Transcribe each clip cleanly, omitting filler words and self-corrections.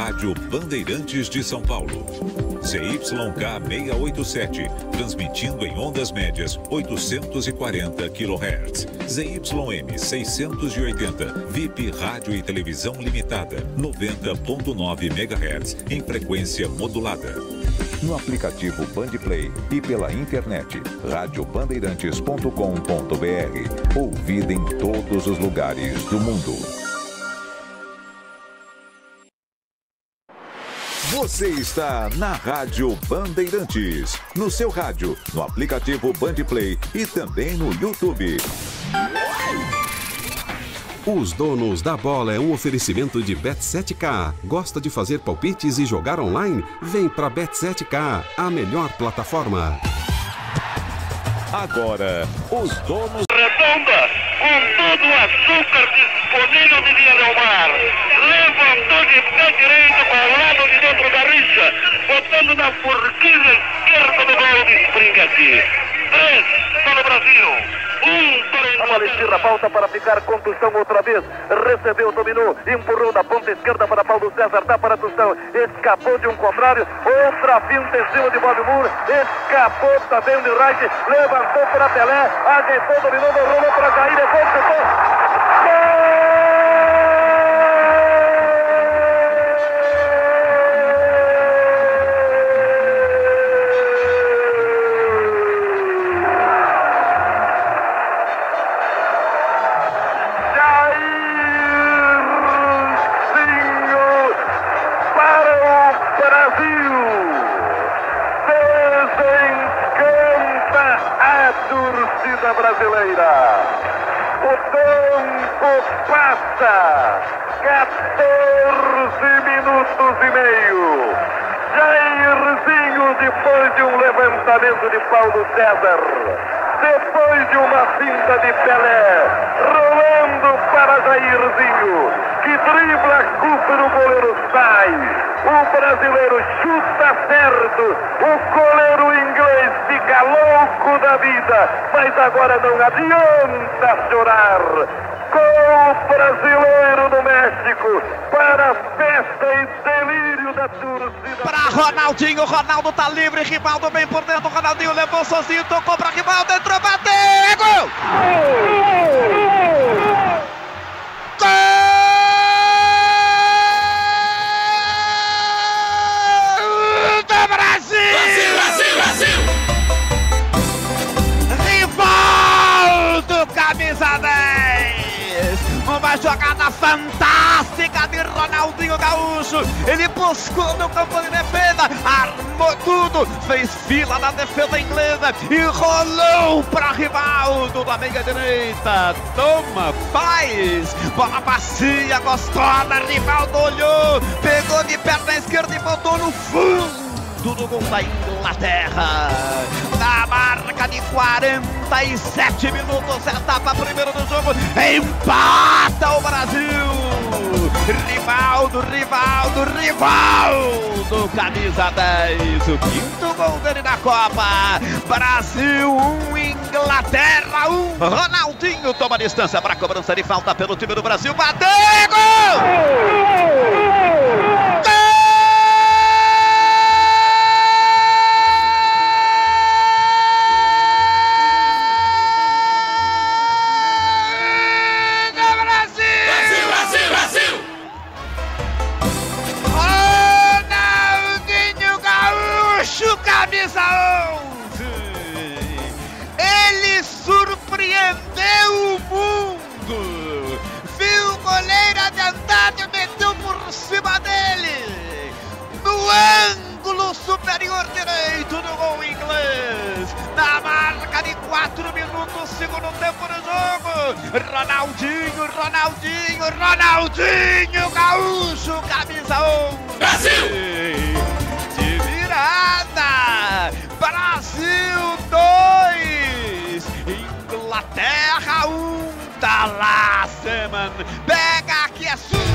Rádio Bandeirantes de São Paulo. ZYK 687, transmitindo em ondas médias 840 kHz. ZYM 680, VIP Rádio e Televisão Limitada, 90.9 MHz, em frequência modulada. No aplicativo Bandplay e pela internet, radiobandeirantes.com.br. Ouvida em todos os lugares do mundo. Você está na Rádio Bandeirantes, no seu rádio, no aplicativo Bandplay e também no YouTube. Os Donos da Bola é um oferecimento de Bet7k. Gosta de fazer palpites e jogar online? Vem pra Bet7k, a melhor plataforma. Agora, os donos... Redonda, com todo o açúcar disponível de Via Del Mar. Levantou de pé direito para o lado de dentro da rixa, botando na forquilha esquerda do gol de Springati. 3 para o Brasil. 1 para a Palestina, falta para ficar com Tostão outra vez. Recebeu, dominou, empurrou da ponta esquerda para Paulo César, dá para Tostão. Escapou de um contrário, outra finta em cima de Bob Moore. Escapou também de Reich, levantou para Pelé, ajeitou, dominou, rolou para Jair, depois chutou. Brasileira. O tempo passa. 14 minutos e meio. Jairzinho, depois de um levantamento de Paulo César, depois de uma finta de Pelé, rolando para Jairzinho, que dribla a culpa do goleiro sai. O brasileiro chuta certo, o goleiro inglês fica louco da vida, mas agora não adianta chorar. Gol brasileiro do México, para a festa e delírio da torcida. Para Ronaldinho, Ronaldo tá livre, Rivaldo bem por dentro, Ronaldinho levou sozinho, tocou para Rivaldo, entrou, bateu, é gol! Gol! Camisa 10, uma jogada fantástica de Ronaldinho Gaúcho. Ele buscou no campo de defesa, armou tudo, fez fila na defesa inglesa e rolou para Rivaldo da meia direita. Toma, faz, bola macia, gostosa. Rivaldo olhou, pegou de perna esquerda e botou no fundo do gol da Inglaterra. Na marca de 47 minutos, etapa primeira do jogo, empata o Brasil. Rivaldo, camisa 10, o quinto gol dele na Copa. Brasil 1, Inglaterra 1. Ronaldinho toma distância para a cobrança de falta pelo time do Brasil. Bateu, gol! Camisa 11, ele surpreendeu o mundo, viu o goleiro adiantado e meteu por cima dele, no ângulo superior direito do gol inglês, na marca de 4 minutos, segundo tempo do jogo. Ronaldinho Gaúcho, camisa 11, Brasil! Brasil 2, Inglaterra 1, tá lá, Seman, pega aqui, é sua.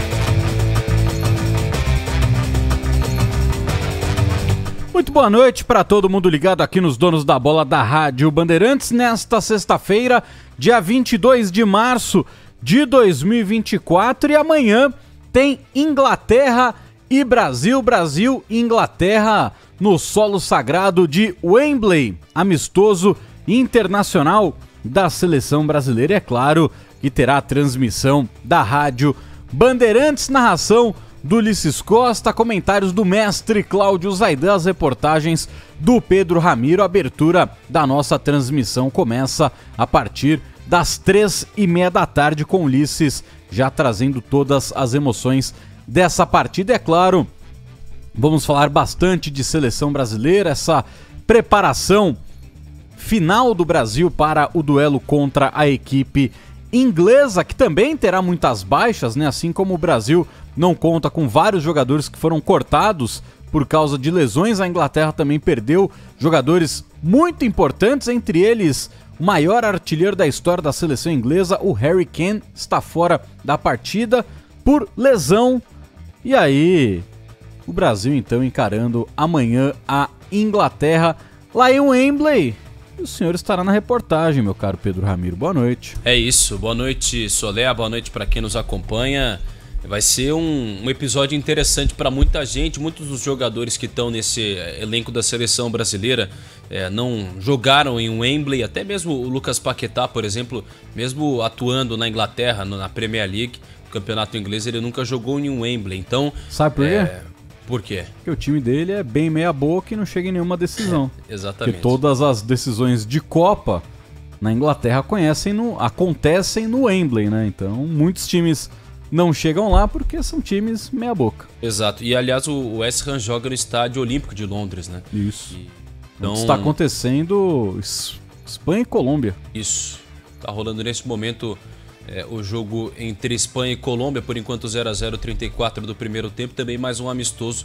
Muito boa noite para todo mundo ligado aqui nos Donos da Bola da Rádio Bandeirantes, nesta sexta-feira, dia 22 de março de 2024, e amanhã tem Inglaterra e Brasil e Inglaterra no solo sagrado de Wembley, amistoso internacional da seleção brasileira. E é claro que terá a transmissão da Rádio Bandeirantes, narração do Ulisses Costa, comentários do mestre Cláudio Zaidan, as reportagens do Pedro Ramiro. A abertura da nossa transmissão começa a partir das 3h30 da tarde, com Ulisses já trazendo todas as emoções dessa partida. É claro, vamos falar bastante de seleção brasileira, essa preparação final do Brasil para o duelo contra a equipe inglesa, que também terá muitas baixas, né? Assim como o Brasil não conta com vários jogadores que foram cortados por causa de lesões, a Inglaterra também perdeu jogadores muito importantes, entre eles o maior artilheiro da história da seleção inglesa, o Harry Kane, está fora da partida por lesão. E aí, o Brasil então encarando amanhã a Inglaterra lá em Wembley. O senhor estará na reportagem, meu caro Pedro Ramiro. Boa noite. É isso, boa noite, Solé, boa noite para quem nos acompanha. Vai ser um episódio interessante para muita gente. Muitos dos jogadores que estão nesse elenco da seleção brasileira não jogaram em Wembley. Até mesmo o Lucas Paquetá, por exemplo, mesmo atuando na Inglaterra, na Premier League, no campeonato inglês, ele nunca jogou em Wembley. Então, sabe por quê? Por quê? Porque o time dele é bem meia boca e não chega em nenhuma decisão. Exatamente. Porque todas as decisões de Copa na Inglaterra acontecem no Wembley, né? Então, muitos times não chegam lá porque são times meia boca. Exato. E, aliás, o West Ham joga no Estádio Olímpico de Londres, né? Isso. Então está acontecendo Espanha e Colômbia. Isso. Está rolando nesse momento o jogo entre Espanha e Colômbia, por enquanto 0-0, 34 do primeiro tempo. Também mais um amistoso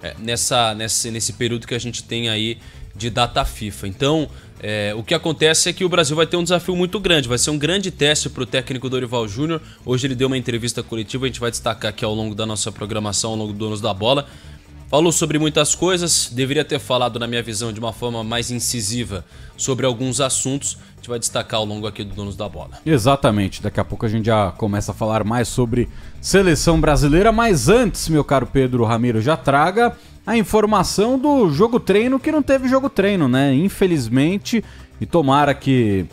nesse período que a gente tem aí de data FIFA. Então, o que acontece é que o Brasil vai ter um desafio muito grande, vai ser um grande teste para o técnico Dorival Júnior. Hoje ele deu uma entrevista coletiva, a gente vai destacar aqui ao longo da nossa programação, ao longo do Donos da Bola. Falou sobre muitas coisas, deveria ter falado, na minha visão, de uma forma mais incisiva sobre alguns assuntos. A gente vai destacar ao longo aqui do Donos da Bola. Exatamente, daqui a pouco a gente já começa a falar mais sobre seleção brasileira, mas antes, meu caro Pedro Ramiro, já traga a informação do jogo-treino, que não teve jogo-treino, né? Infelizmente, e tomara que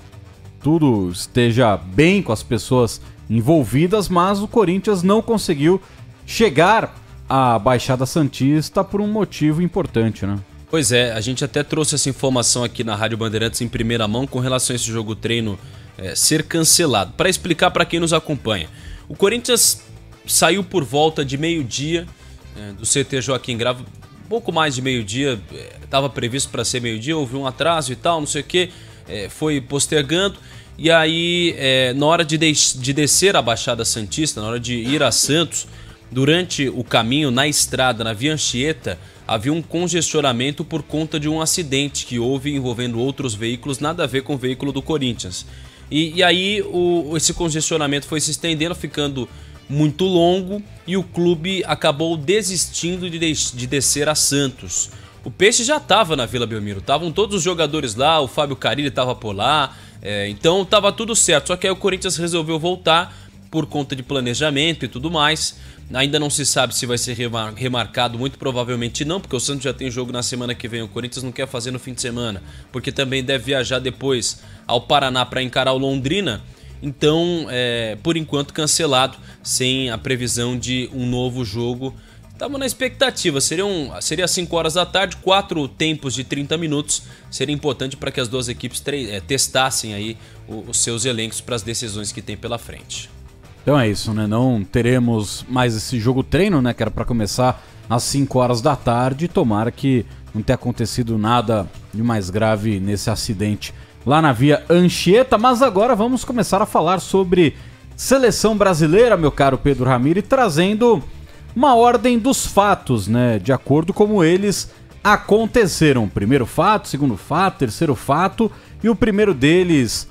tudo esteja bem com as pessoas envolvidas, mas o Corinthians não conseguiu chegar à Baixada Santista por um motivo importante, né? Pois é, a gente até trouxe essa informação aqui na Rádio Bandeirantes em primeira mão com relação a esse jogo-treino ser cancelado. Para explicar para quem nos acompanha, o Corinthians saiu por volta de meio-dia do CT Joaquim Grava, pouco mais de meio-dia, estava previsto para ser meio-dia, houve um atraso e tal, não sei o que, foi postergando. E aí, na hora de descer a Baixada Santista, na hora de ir a Santos, durante o caminho, na estrada, na Via Anchieta, havia um congestionamento por conta de um acidente que houve envolvendo outros veículos, nada a ver com o veículo do Corinthians. E aí esse congestionamento foi se estendendo, ficando muito longo, e o clube acabou desistindo de descer a Santos. O Peixe já estava na Vila Belmiro, estavam todos os jogadores lá, o Fábio Carille estava por lá, então estava tudo certo. Só que aí o Corinthians resolveu voltar por conta de planejamento e tudo mais. Ainda não se sabe se vai ser remarcado, muito provavelmente não, porque o Santos já tem jogo na semana que vem. O Corinthians não quer fazer no fim de semana, porque também deve viajar depois ao Paraná para encarar o Londrina. Então, por enquanto, cancelado, sem a previsão de um novo jogo. Estava na expectativa, seria às 5 horas da tarde, 4 tempos de 30 minutos. Seria importante para que as duas equipes testassem aí os seus elencos para as decisões que tem pela frente. Então é isso, né? Não teremos mais esse jogo treino, né? Que era para começar às 5 horas da tarde. Tomara que não tenha acontecido nada de mais grave nesse acidente lá na Via Anchieta. Mas agora vamos começar a falar sobre seleção brasileira, meu caro Pedro Ramiro, e trazendo uma ordem dos fatos, né? De acordo como eles aconteceram. Primeiro fato, segundo fato, terceiro fato. E o primeiro deles,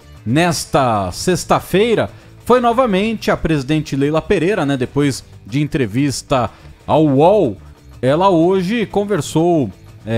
nesta sexta-feira, foi novamente a presidente Leila Pereira, né? Depois de entrevista ao UOL, ela hoje conversou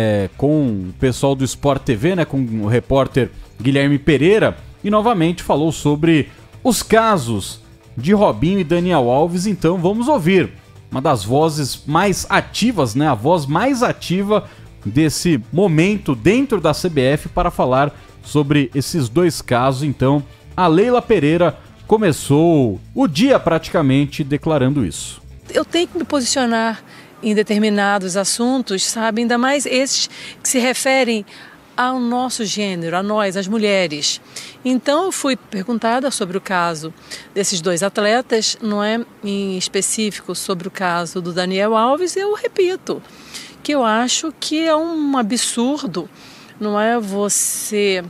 com o pessoal do Sport TV, né? Com o repórter Guilherme Pereira, e novamente falou sobre os casos de Robinho e Daniel Alves. Então vamos ouvir uma das vozes mais ativas, né? A voz mais ativa desse momento dentro da CBF para falar sobre esses dois casos. Então, a Leila Pereira começou o dia praticamente declarando isso. Eu tenho que me posicionar em determinados assuntos, sabe? Ainda mais esses que se referem ao nosso gênero, a nós, as mulheres. Então eu fui perguntada sobre o caso desses dois atletas, não é? Em específico sobre o caso do Daniel Alves, e eu repito que eu acho que é um absurdo, não é, você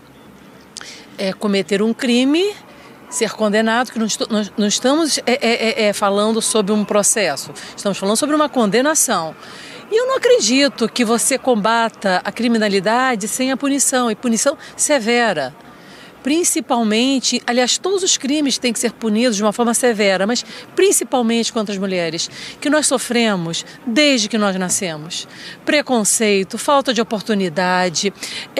cometer um crime, ser condenado, que não estamos falando sobre um processo, estamos falando sobre uma condenação. E eu não acredito que você combata a criminalidade sem a punição, e punição severa. Principalmente, aliás, todos os crimes têm que ser punidos de uma forma severa, mas principalmente contra as mulheres, que nós sofremos desde que nós nascemos. Preconceito, falta de oportunidade,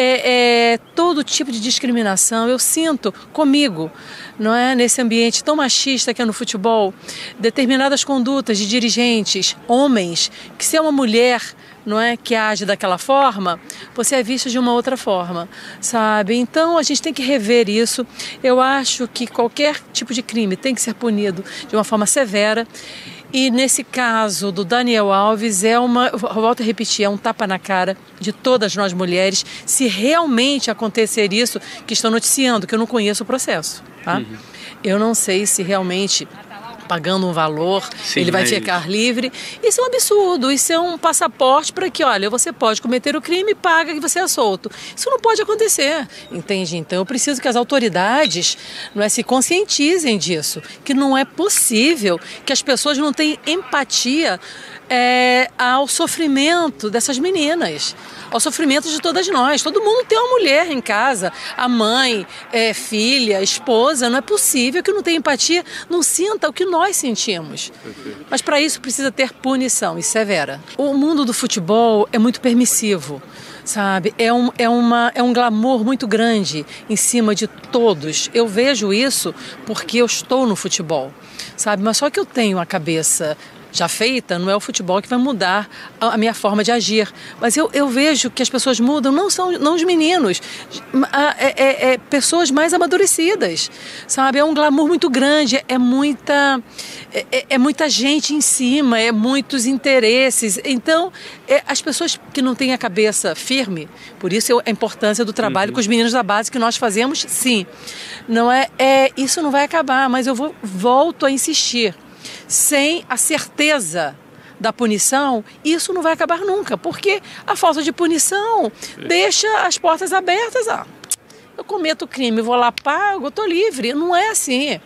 todo tipo de discriminação. Eu sinto comigo, não é, nesse ambiente tão machista que é no futebol, determinadas condutas de dirigentes, homens, que se é uma mulher, não é, que age daquela forma, você é visto de uma outra forma, sabe? Então a gente tem que rever isso. Eu acho que qualquer tipo de crime tem que ser punido de uma forma severa. E nesse caso do Daniel Alves, volto a repetir, é um tapa na cara de todas nós mulheres, se realmente acontecer isso que estão noticiando, que eu não conheço o processo, tá? Eu não sei se realmente, pagando um valor, ele vai ficar livre. Isso é um absurdo, isso é um passaporte para que, olha, você pode cometer o crime e paga que você é solto. Isso não pode acontecer, entende? Então eu preciso que as autoridades, não é, se conscientizem disso, que não é possível que as pessoas não tenham empatia ao sofrimento dessas meninas, ao sofrimento de todas nós. Todo mundo tem uma mulher em casa, a mãe, filha, esposa. Não é possível que não tenha empatia, não sinta o que nós sentimos. Mas para isso precisa ter punição e severa. O mundo do futebol é muito permissivo, sabe? É um glamour muito grande em cima de todos. Eu vejo isso porque eu estou no futebol, sabe? Mas só que eu tenho a cabeça já feita, não é o futebol que vai mudar a minha forma de agir. Mas eu vejo que as pessoas mudam, não os meninos, pessoas mais amadurecidas, sabe? É um glamour muito grande, é muita gente em cima, muitos interesses. Então, as pessoas que não têm a cabeça firme, por isso a importância do trabalho com os meninos da base que nós fazemos, sim. Não isso não vai acabar, mas eu volto a insistir. Sem a certeza da punição, isso não vai acabar nunca, porque a falta de punição deixa as portas abertas. Eu cometo crime, vou lá, pago, estou livre. Não é assim.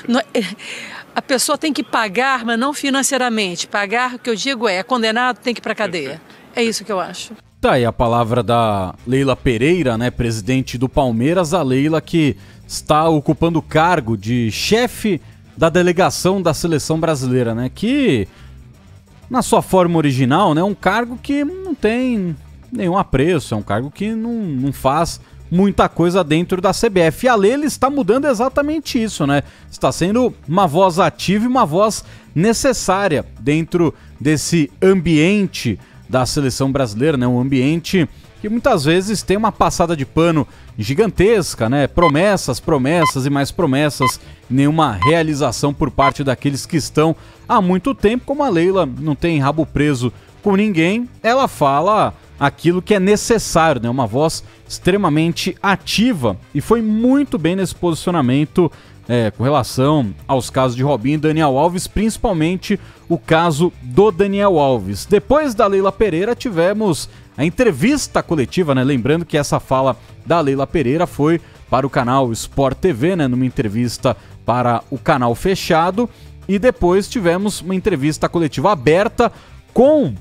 A pessoa tem que pagar, mas não financeiramente. Pagar, o que eu digo condenado, tem que ir para a cadeia. É isso que eu acho. Tá aí a palavra da Leila Pereira, né, presidente do Palmeiras, a Leila que está ocupando o cargo de chefe da delegação da seleção brasileira, né? Que na sua forma original, né, é um cargo que não tem nenhum apreço, é um cargo que não faz muita coisa dentro da CBF. E a Leila está mudando exatamente isso, né? Está sendo uma voz ativa e uma voz necessária dentro desse ambiente da seleção brasileira, né? Um ambiente que muitas vezes tem uma passada de pano gigantesca, né? Promessas e mais promessas, nenhuma realização por parte daqueles que estão há muito tempo. Como a Leila não tem rabo preso com ninguém, ela fala aquilo que é necessário, né? Uma voz extremamente ativa e foi muito bem nesse posicionamento com relação aos casos de Robinho e Daniel Alves, principalmente o caso do Daniel Alves. Depois da Leila Pereira tivemos a entrevista coletiva, né? Lembrando que essa fala da Leila Pereira foi para o canal Sport TV, né? Numa entrevista para o canal fechado. E depois tivemos uma entrevista coletiva aberta com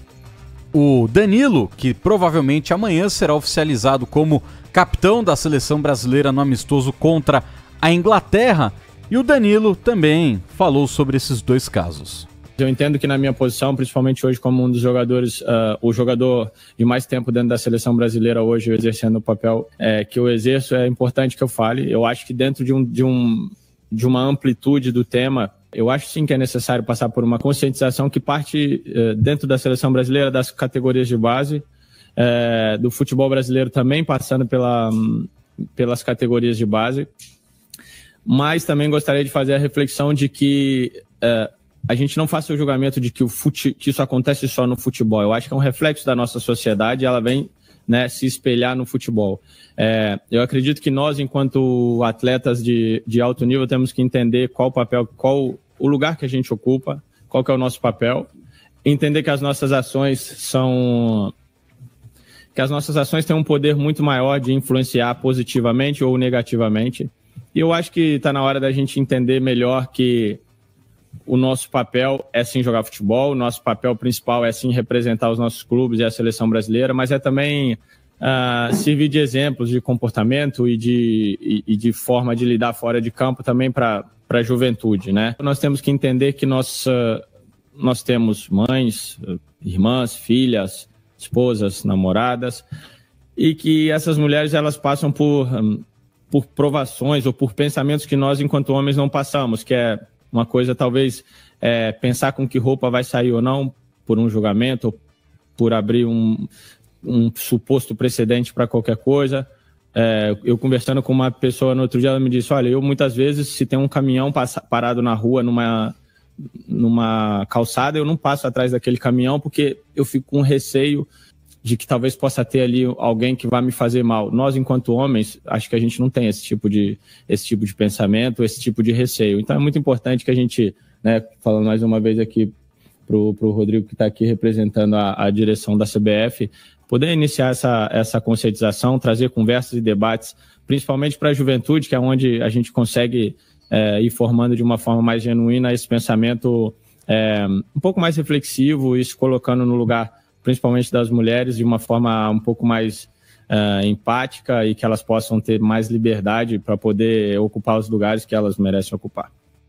o Danilo, que provavelmente amanhã será oficializado como capitão da seleção brasileira no amistoso contra a Inglaterra. E o Danilo também falou sobre esses dois casos. Eu entendo que na minha posição, principalmente hoje como um dos jogadores, o jogador de mais tempo dentro da seleção brasileira hoje, exercendo o papel que eu exerço, é importante que eu fale. Eu acho que dentro de uma amplitude do tema, Eu acho sim que é necessário passar por uma conscientização que parte dentro da seleção brasileira, das categorias de base, do futebol brasileiro também, passando pelas categorias de base. Mas também gostaria de fazer a reflexão de que a gente não faça o julgamento de que isso acontece só no futebol. Eu acho que é um reflexo da nossa sociedade, ela vem, né, se espelhar no futebol. Eu acredito que nós, enquanto atletas de alto nível, temos que entender qual o lugar que a gente ocupa, qual que é o nosso papel, entender que as nossas ações têm um poder muito maior de influenciar positivamente ou negativamente. E eu acho que está na hora da gente entender melhor que o nosso papel é sim jogar futebol, o nosso papel principal é sim representar os nossos clubes e a seleção brasileira, mas é também servir de exemplos de comportamento e de forma de lidar fora de campo também para a juventude, né? Nós temos que entender que nós temos mães, irmãs, filhas, esposas, namoradas, e que essas mulheres elas passam por provações ou por pensamentos que nós, enquanto homens, não passamos, que é uma coisa, talvez, pensar com que roupa vai sair ou não por um julgamento, ou por abrir um suposto precedente para qualquer coisa. Eu conversando com uma pessoa no outro dia, ela me disse, olha, eu muitas vezes, se tem um caminhão parado na rua, numa calçada, eu não passo atrás daquele caminhão porque eu fico com receio de que talvez possa ter ali alguém que vai me fazer mal. Nós, enquanto homens, acho que a gente não tem esse tipo de pensamento, esse tipo de receio. Então é muito importante que a gente, né, falando mais uma vez aqui pro Rodrigo, que está aqui representando a direção da CBF, poder iniciar essa conscientização, trazer conversas e debates, principalmente para a juventude, que é onde a gente consegue ir formando de uma forma mais genuína esse pensamento um pouco mais reflexivo e se colocando no lugar principalmente das mulheres, de uma forma um pouco mais empática e que elas possam ter mais liberdade para poder ocupar os lugares que elas merecem ocupar.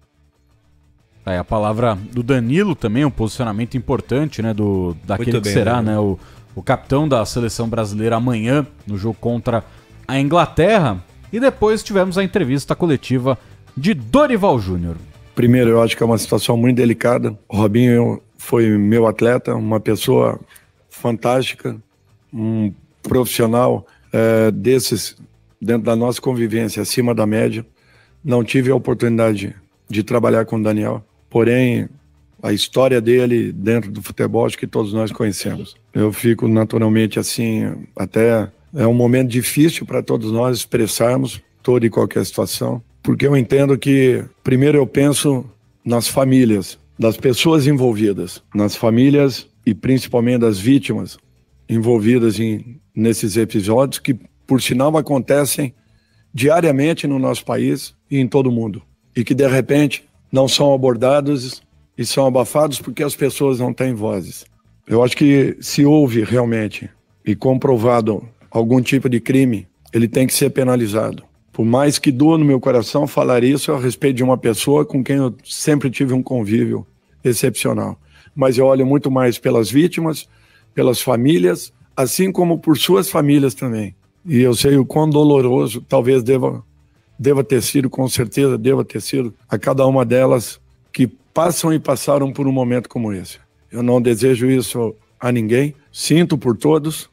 A palavra do Danilo também, um posicionamento importante, né, daquele que será, né, o capitão da seleção brasileira amanhã, no jogo contra a Inglaterra. E depois tivemos a entrevista coletiva de Dorival Júnior. Primeiro, eu acho que é uma situação muito delicada. O Robinho foi meu atleta, uma pessoa fantástica, um profissional desses dentro da nossa convivência, acima da média. Não tive a oportunidade de trabalhar com o Daniel, porém a história dele dentro do futebol acho que todos nós conhecemos. Eu fico naturalmente assim, até é um momento difícil para todos nós expressarmos toda e qualquer situação, porque eu entendo que primeiro eu penso nas famílias, das pessoas envolvidas, nas famílias e principalmente das vítimas envolvidas nesses episódios que, por sinal, acontecem diariamente no nosso país e em todo o mundo. E que, de repente, não são abordados e são abafados porque as pessoas não têm vozes. Eu acho que se houve realmente e comprovado algum tipo de crime, ele tem que ser penalizado. Por mais que doa no meu coração falar isso a respeito de uma pessoa com quem eu sempre tive um convívio excepcional. Mas eu olho muito mais pelas vítimas, pelas famílias, assim como por suas famílias também. E eu sei o quão doloroso talvez deva ter sido, com certeza deva ter sido, a cada uma delas que passam e passaram por um momento como esse. Eu não desejo isso a ninguém, sinto por todos,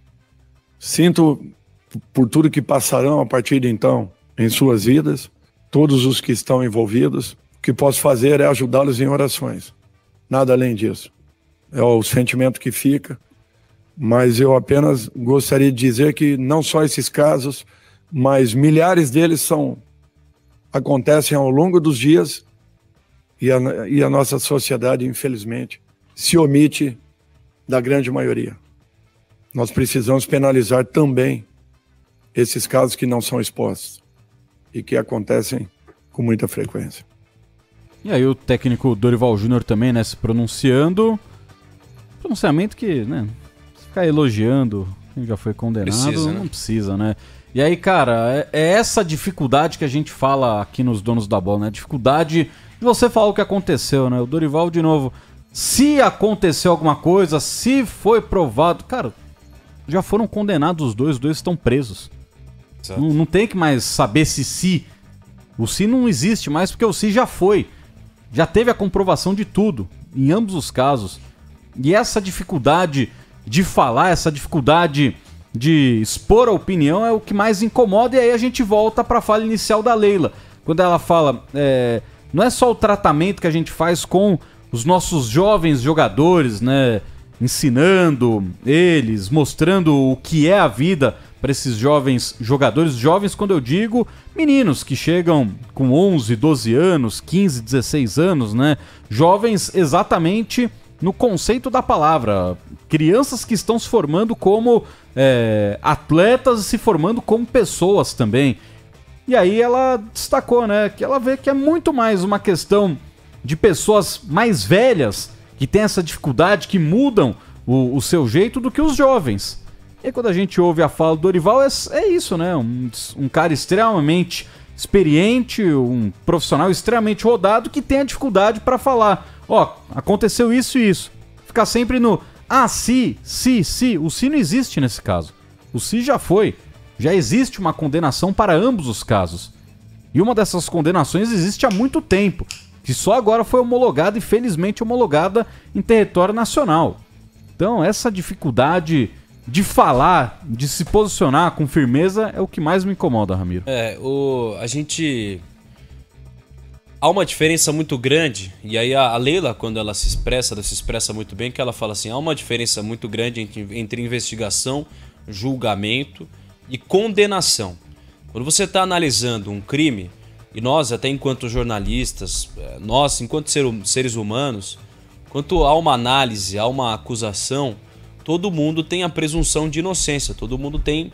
sinto por tudo que passarão a partir de então em suas vidas, todos os que estão envolvidos. O que posso fazer é ajudá-los em orações. Nada além disso. É o sentimento que fica, mas eu apenas gostaria de dizer que não só esses casos, mas milhares deles acontecem ao longo dos dias e a nossa sociedade, infelizmente, se omite da grande maioria. Nós precisamos penalizar também esses casos que não são expostos e que acontecem com muita frequência. E aí o técnico Dorival Júnior também, né, se pronunciando. Pronunciamento que, né, se ficar elogiando quem já foi condenado, não precisa, né? E aí, cara, é essa dificuldade que a gente fala aqui nos Donos da Bola, né? Dificuldade de você falar o que aconteceu, né? O Dorival, de novo, se aconteceu alguma coisa, se foi provado, cara, já foram condenados os dois estão presos. Não tem que mais saber se. O se não existe mais, porque o se já foi. já teve a comprovação de tudo, em ambos os casos. E essa dificuldade de falar, essa dificuldade de expor a opinião é o que mais incomoda. E aí a gente volta para a fala inicial da Leila, quando ela fala, não é só o tratamento que a gente faz com os nossos jovens jogadores, né, ensinando eles, mostrando o que é a vida para esses jovens jogadores. Jovens, quando eu digo, meninos que chegam com 11, 12 anos, 15, 16 anos, né, jovens exatamente no conceito da palavra, crianças que estão se formando como atletas e se formando como pessoas também. E aí ela destacou, né, que ela vê que é muito mais uma questão de pessoas mais velhas que têm essa dificuldade, que mudam o seu jeito, do que os jovens. E quando a gente ouve a fala do Dorival, é isso, né, um cara extremamente experiente, um profissional extremamente rodado que tem a dificuldade para falar, aconteceu isso e isso. Ficar sempre no se. O se não existe nesse caso. O se já foi. Já existe uma condenação para ambos os casos. E uma dessas condenações existe há muito tempo, que só agora foi homologada, e felizmente homologada em território nacional. Então essa dificuldade de falar, de se posicionar com firmeza é o que mais me incomoda, Ramiro. Há uma diferença muito grande, e aí a Leila, quando ela se expressa muito bem, que ela fala assim, há uma diferença muito grande entre investigação, julgamento e condenação. Quando você está analisando um crime, e nós, até enquanto jornalistas, nós, enquanto seres humanos, quando há uma análise, há uma acusação, todo mundo tem a presunção de inocência, todo mundo tem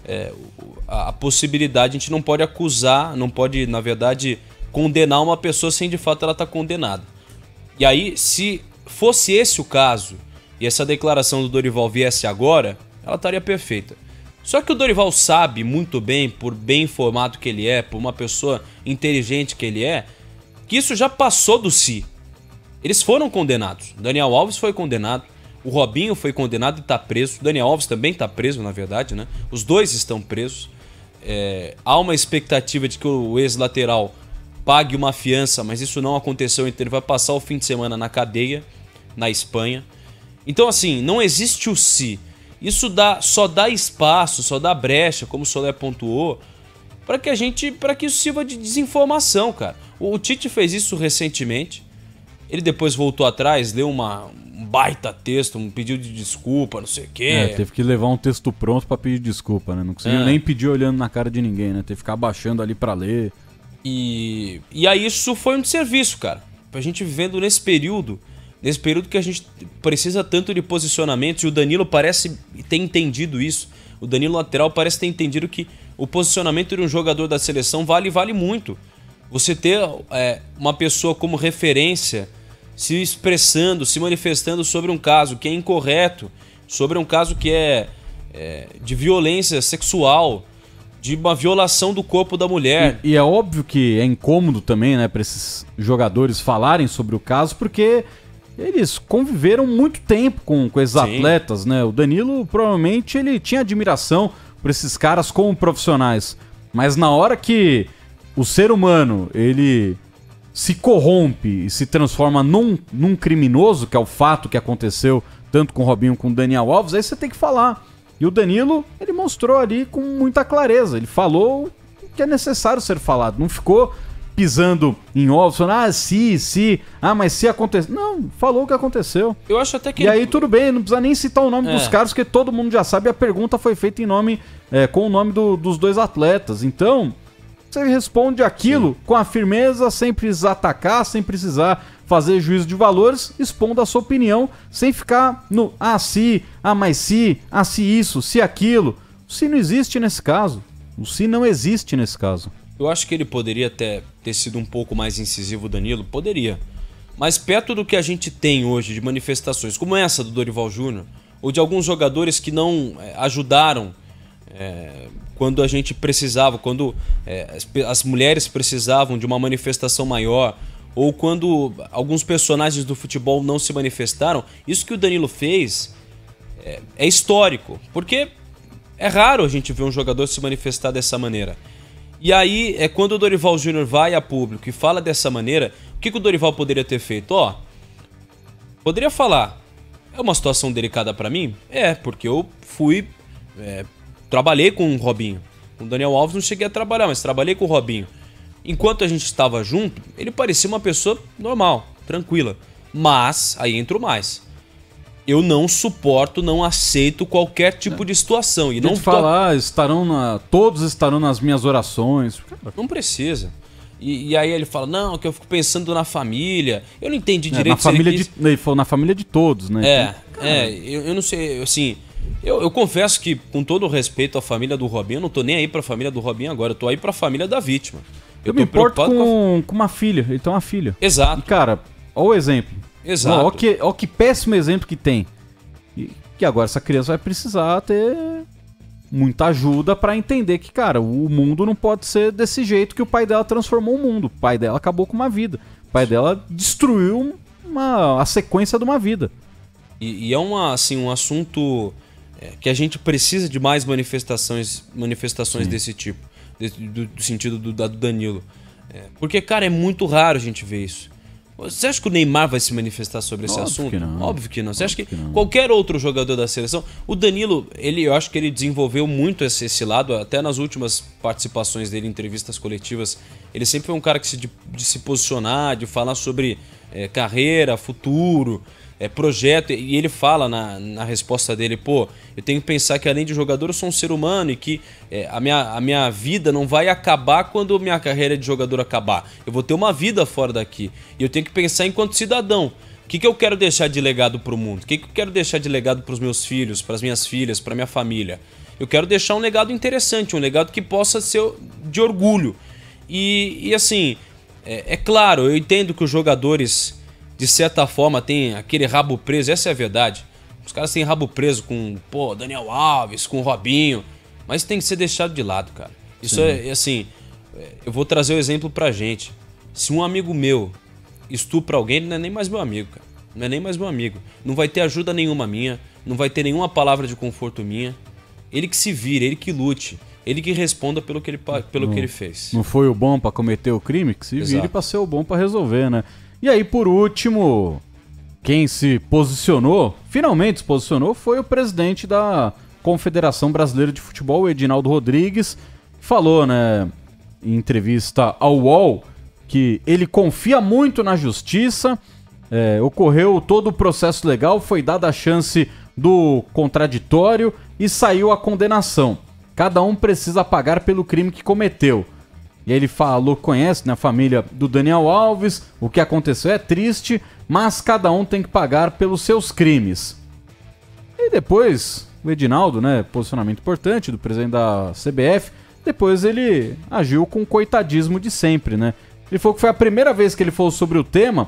a possibilidade, a gente não pode acusar, não pode, na verdade, condenar uma pessoa sem de fato ela estar condenada. E aí, se fosse esse o caso, e essa declaração do Dorival viesse agora, ela estaria perfeita. Só que o Dorival sabe muito bem, por bem informado que ele é, por uma pessoa inteligente que ele é, que isso já passou do si. Eles foram condenados. Daniel Alves foi condenado, o Robinho foi condenado e está preso. O Daniel Alves também está preso, na verdade, né? Os dois estão presos. Há uma expectativa de que o ex-lateral pague uma fiança, mas isso não aconteceu, então ele vai passar o fim de semana na cadeia, na Espanha. Então, assim, não existe o si. Isso só dá espaço, só dá brecha, como o Soler pontuou, para que isso sirva de desinformação, cara. O Tite fez isso recentemente. Ele depois voltou atrás, leu um baita texto, um pedido de desculpa, não sei o quê. Teve que levar um texto pronto para pedir desculpa, né? Não conseguiu nem pedir olhando na cara de ninguém, né? Teve que ficar baixando ali para ler. E aí isso foi um desserviço, cara. Pra gente vivendo nesse período que a gente precisa tanto de posicionamentos, e o Danilo parece ter entendido isso. O Danilo lateral parece ter entendido que o posicionamento de um jogador da seleção vale muito. Você ter uma pessoa como referência se expressando, se manifestando sobre um caso que é incorreto, sobre um caso que é de violência sexual, de uma violação do corpo da mulher. E é óbvio que é incômodo também, né, para esses jogadores falarem sobre o caso, porque eles conviveram muito tempo com esses atletas, né? O Danilo, provavelmente, ele tinha admiração por esses caras como profissionais. Mas na hora que o ser humano, ele se corrompe e se transforma num criminoso, que é o fato que aconteceu tanto com o Robinho como com o Daniel Alves, aí você tem que falar. E o Danilo, ele mostrou ali com muita clareza. Ele falou o que é necessário ser falado. Não ficou pisando em ovos, falando, mas se acontecer. Não, falou o que aconteceu. Eu acho até que... E aí tudo bem, não precisa nem citar o nome dos caras, porque todo mundo já sabe, a pergunta foi feita em nome, com o nome dos dois atletas. Então, você responde aquilo com a firmeza, sem precisar atacar, sem precisar fazer juízo de valores, expondo a sua opinião, sem ficar no se isso, se aquilo. O se não existe nesse caso. O se não existe nesse caso. Eu acho que ele poderia ter sido um pouco mais incisivo, Danilo, poderia. Mas perto do que a gente tem hoje de manifestações, como essa do Dorival Júnior, ou de alguns jogadores que não ajudaram quando a gente precisava, quando as mulheres precisavam de uma manifestação maior, ou quando alguns personagens do futebol não se manifestaram, isso que o Danilo fez é histórico, porque é raro a gente ver um jogador se manifestar dessa maneira. E aí, quando o Dorival Júnior vai a público e fala dessa maneira, que o Dorival poderia ter feito? Poderia falar, é uma situação delicada pra mim? Porque eu trabalhei com o Robinho. Com o Daniel Alves não cheguei a trabalhar, mas trabalhei com o Robinho. Enquanto a gente estava junto, ele parecia uma pessoa normal, tranquila. Mas, aí entra o mais. Eu não suporto, não aceito qualquer tipo de situação. E não falar, todos estarão nas minhas orações. Não precisa. E aí ele fala, não, que eu fico pensando na família. Eu não entendi direito. Ele falou na família de todos, né? Eu não sei, assim... Eu confesso que, com todo o respeito à família do Robinho, eu não tô nem aí pra família do Robinho agora. Eu tô aí pra família da vítima. Eu me importo com uma filha. Ele tem uma filha. Exato. E, cara, olha o exemplo. Exato. Olha que péssimo exemplo que tem. E que agora essa criança vai precisar ter muita ajuda pra entender que, cara, o mundo não pode ser desse jeito que o pai dela transformou o mundo. O pai dela acabou com uma vida. O pai dela destruiu a sequência de uma vida. E é um assunto que a gente precisa de mais manifestações desse tipo. Do sentido do Danilo. Porque, cara, é muito raro a gente ver isso. Você acha que o Neymar vai se manifestar sobre esse assunto? Que não. Óbvio que não. Você acha que qualquer outro jogador da seleção... O Danilo, eu acho que ele desenvolveu muito esse lado, até nas últimas participações dele em entrevistas coletivas. Ele sempre foi um cara de se posicionar, de falar sobre carreira, futuro... projeto, e ele fala na resposta dele, eu tenho que pensar que além de jogador eu sou um ser humano e que a minha vida não vai acabar quando minha carreira de jogador acabar. Eu vou ter uma vida fora daqui e eu tenho que pensar enquanto cidadão. O que eu quero deixar de legado pro mundo? O que eu quero deixar de legado pros meus filhos, pras minhas filhas, pra minha família? Eu quero deixar um legado interessante, um legado que possa ser de orgulho. E assim, claro, eu entendo que os jogadores... de certa forma tem aquele rabo preso, essa é a verdade. Os caras têm rabo preso com, Daniel Alves, com o Robinho, mas tem que ser deixado de lado, cara. Isso assim, eu vou trazer o exemplo pra gente. Se um amigo meu estupra alguém, ele não é nem mais meu amigo, cara. Não é nem mais meu amigo. Não vai ter ajuda nenhuma minha, não vai ter nenhuma palavra de conforto minha. Ele que se vire, ele que lute, ele que responda pelo que ele fez. Não foi o bom pra cometer o crime? Que se vire pra ser o bom pra resolver, né? E aí, por último, quem finalmente se posicionou, foi o presidente da Confederação Brasileira de Futebol, o Edinaldo Rodrigues, falou, né, em entrevista ao UOL, que ele confia muito na justiça, ocorreu todo o processo legal, foi dada a chance do contraditório e saiu a condenação. Cada um precisa pagar pelo crime que cometeu. E aí ele falou, conhece, né, a família do Daniel Alves, o que aconteceu é triste, mas cada um tem que pagar pelos seus crimes. E depois, o Edinaldo, né, posicionamento importante do presidente da CBF, depois ele agiu com o coitadismo de sempre, né. Ele falou que foi a primeira vez que ele falou sobre o tema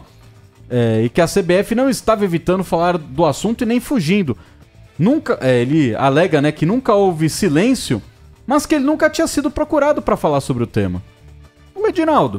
e que a CBF não estava evitando falar do assunto e nem fugindo. Ele alega, né, que nunca houve silêncio, mas que ele nunca tinha sido procurado para falar sobre o tema. O Edinaldo,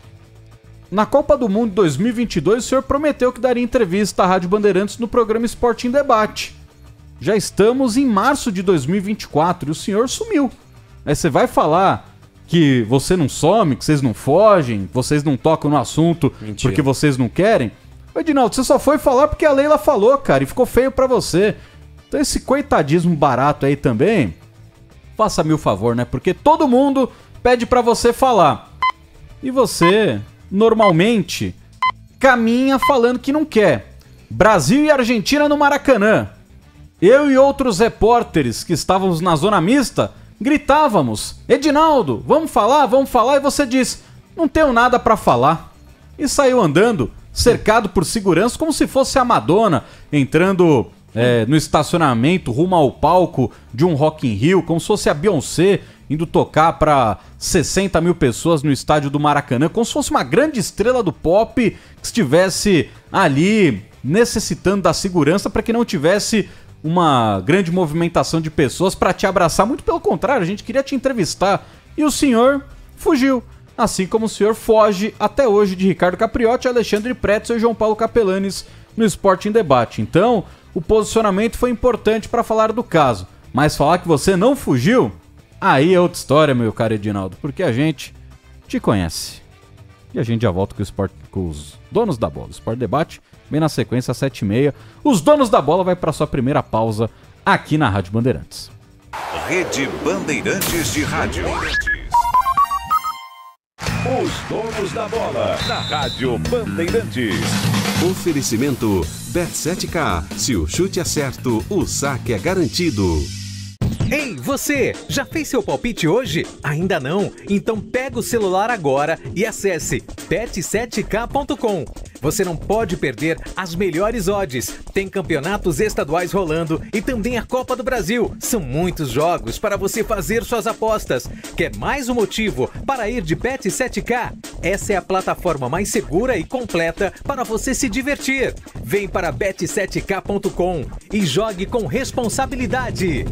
na Copa do Mundo 2022, o senhor prometeu que daria entrevista à Rádio Bandeirantes no programa Esporte em Debate. Já estamos em março de 2024 e o senhor sumiu. Aí você vai falar que você não some, que vocês não fogem, vocês não tocam no assunto porque vocês não querem? O Edinaldo, você só foi falar porque a Leila falou, cara, e ficou feio pra você. Então esse coitadismo barato aí também... Faça-me o favor, né? Porque todo mundo pede pra você falar. E você, normalmente, caminha falando que não quer. Brasil e Argentina no Maracanã. Eu e outros repórteres que estávamos na zona mista, gritávamos, Edinaldo, vamos falar, e você diz, não tenho nada pra falar. E saiu andando, cercado por segurança, como se fosse a Madonna, entrando... no estacionamento, rumo ao palco de um Rock in Rio, como se fosse a Beyoncé indo tocar para 60 mil pessoas no estádio do Maracanã, como se fosse uma grande estrela do pop que estivesse ali necessitando da segurança para que não tivesse uma grande movimentação de pessoas para te abraçar. Muito pelo contrário, a gente queria te entrevistar e o senhor fugiu. Assim como o senhor foge até hoje de Ricardo Capriotti, Alexandre Pretzel e João Paulo Capelanes no Esporte em Debate. Então... o posicionamento foi importante para falar do caso, mas falar que você não fugiu, aí é outra história, meu caro Edinaldo, porque a gente te conhece. E a gente já volta com os donos da bola. Sport Debate, bem na sequência, 7h30. Os donos da bola vai para sua primeira pausa aqui na Rádio Bandeirantes. Rede Bandeirantes de Rádio. Os donos da bola, na Rádio Bandeirantes. Oferecimento Bet7k. Se o chute é certo, o saque é garantido. Ei, você! Já fez seu palpite hoje? Ainda não? Então pega o celular agora e acesse bet7k.com. Você não pode perder as melhores odds. Tem campeonatos estaduais rolando e também a Copa do Brasil. São muitos jogos para você fazer suas apostas. Quer mais um motivo para ir de Bet7k? Essa é a plataforma mais segura e completa para você se divertir. Vem para bet7k.com e jogue com responsabilidade.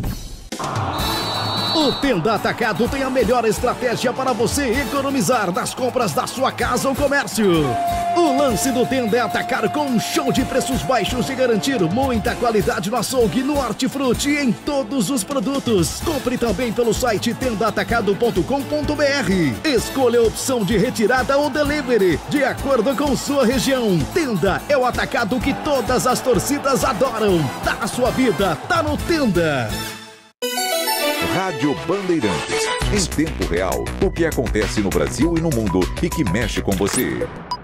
O Tenda Atacado tem a melhor estratégia para você economizar nas compras da sua casa ou comércio. O lance do Tenda é atacar com um show de preços baixos e garantir muita qualidade no açougue, no hortifruti e em todos os produtos. Compre também pelo site tendaatacado.com.br. Escolha a opção de retirada ou delivery, de acordo com sua região. Tenda é o atacado que todas as torcidas adoram. Tá na sua vida, tá no Tenda. Rádio Bandeirantes. Em tempo real, o que acontece no Brasil e no mundo e que mexe com você.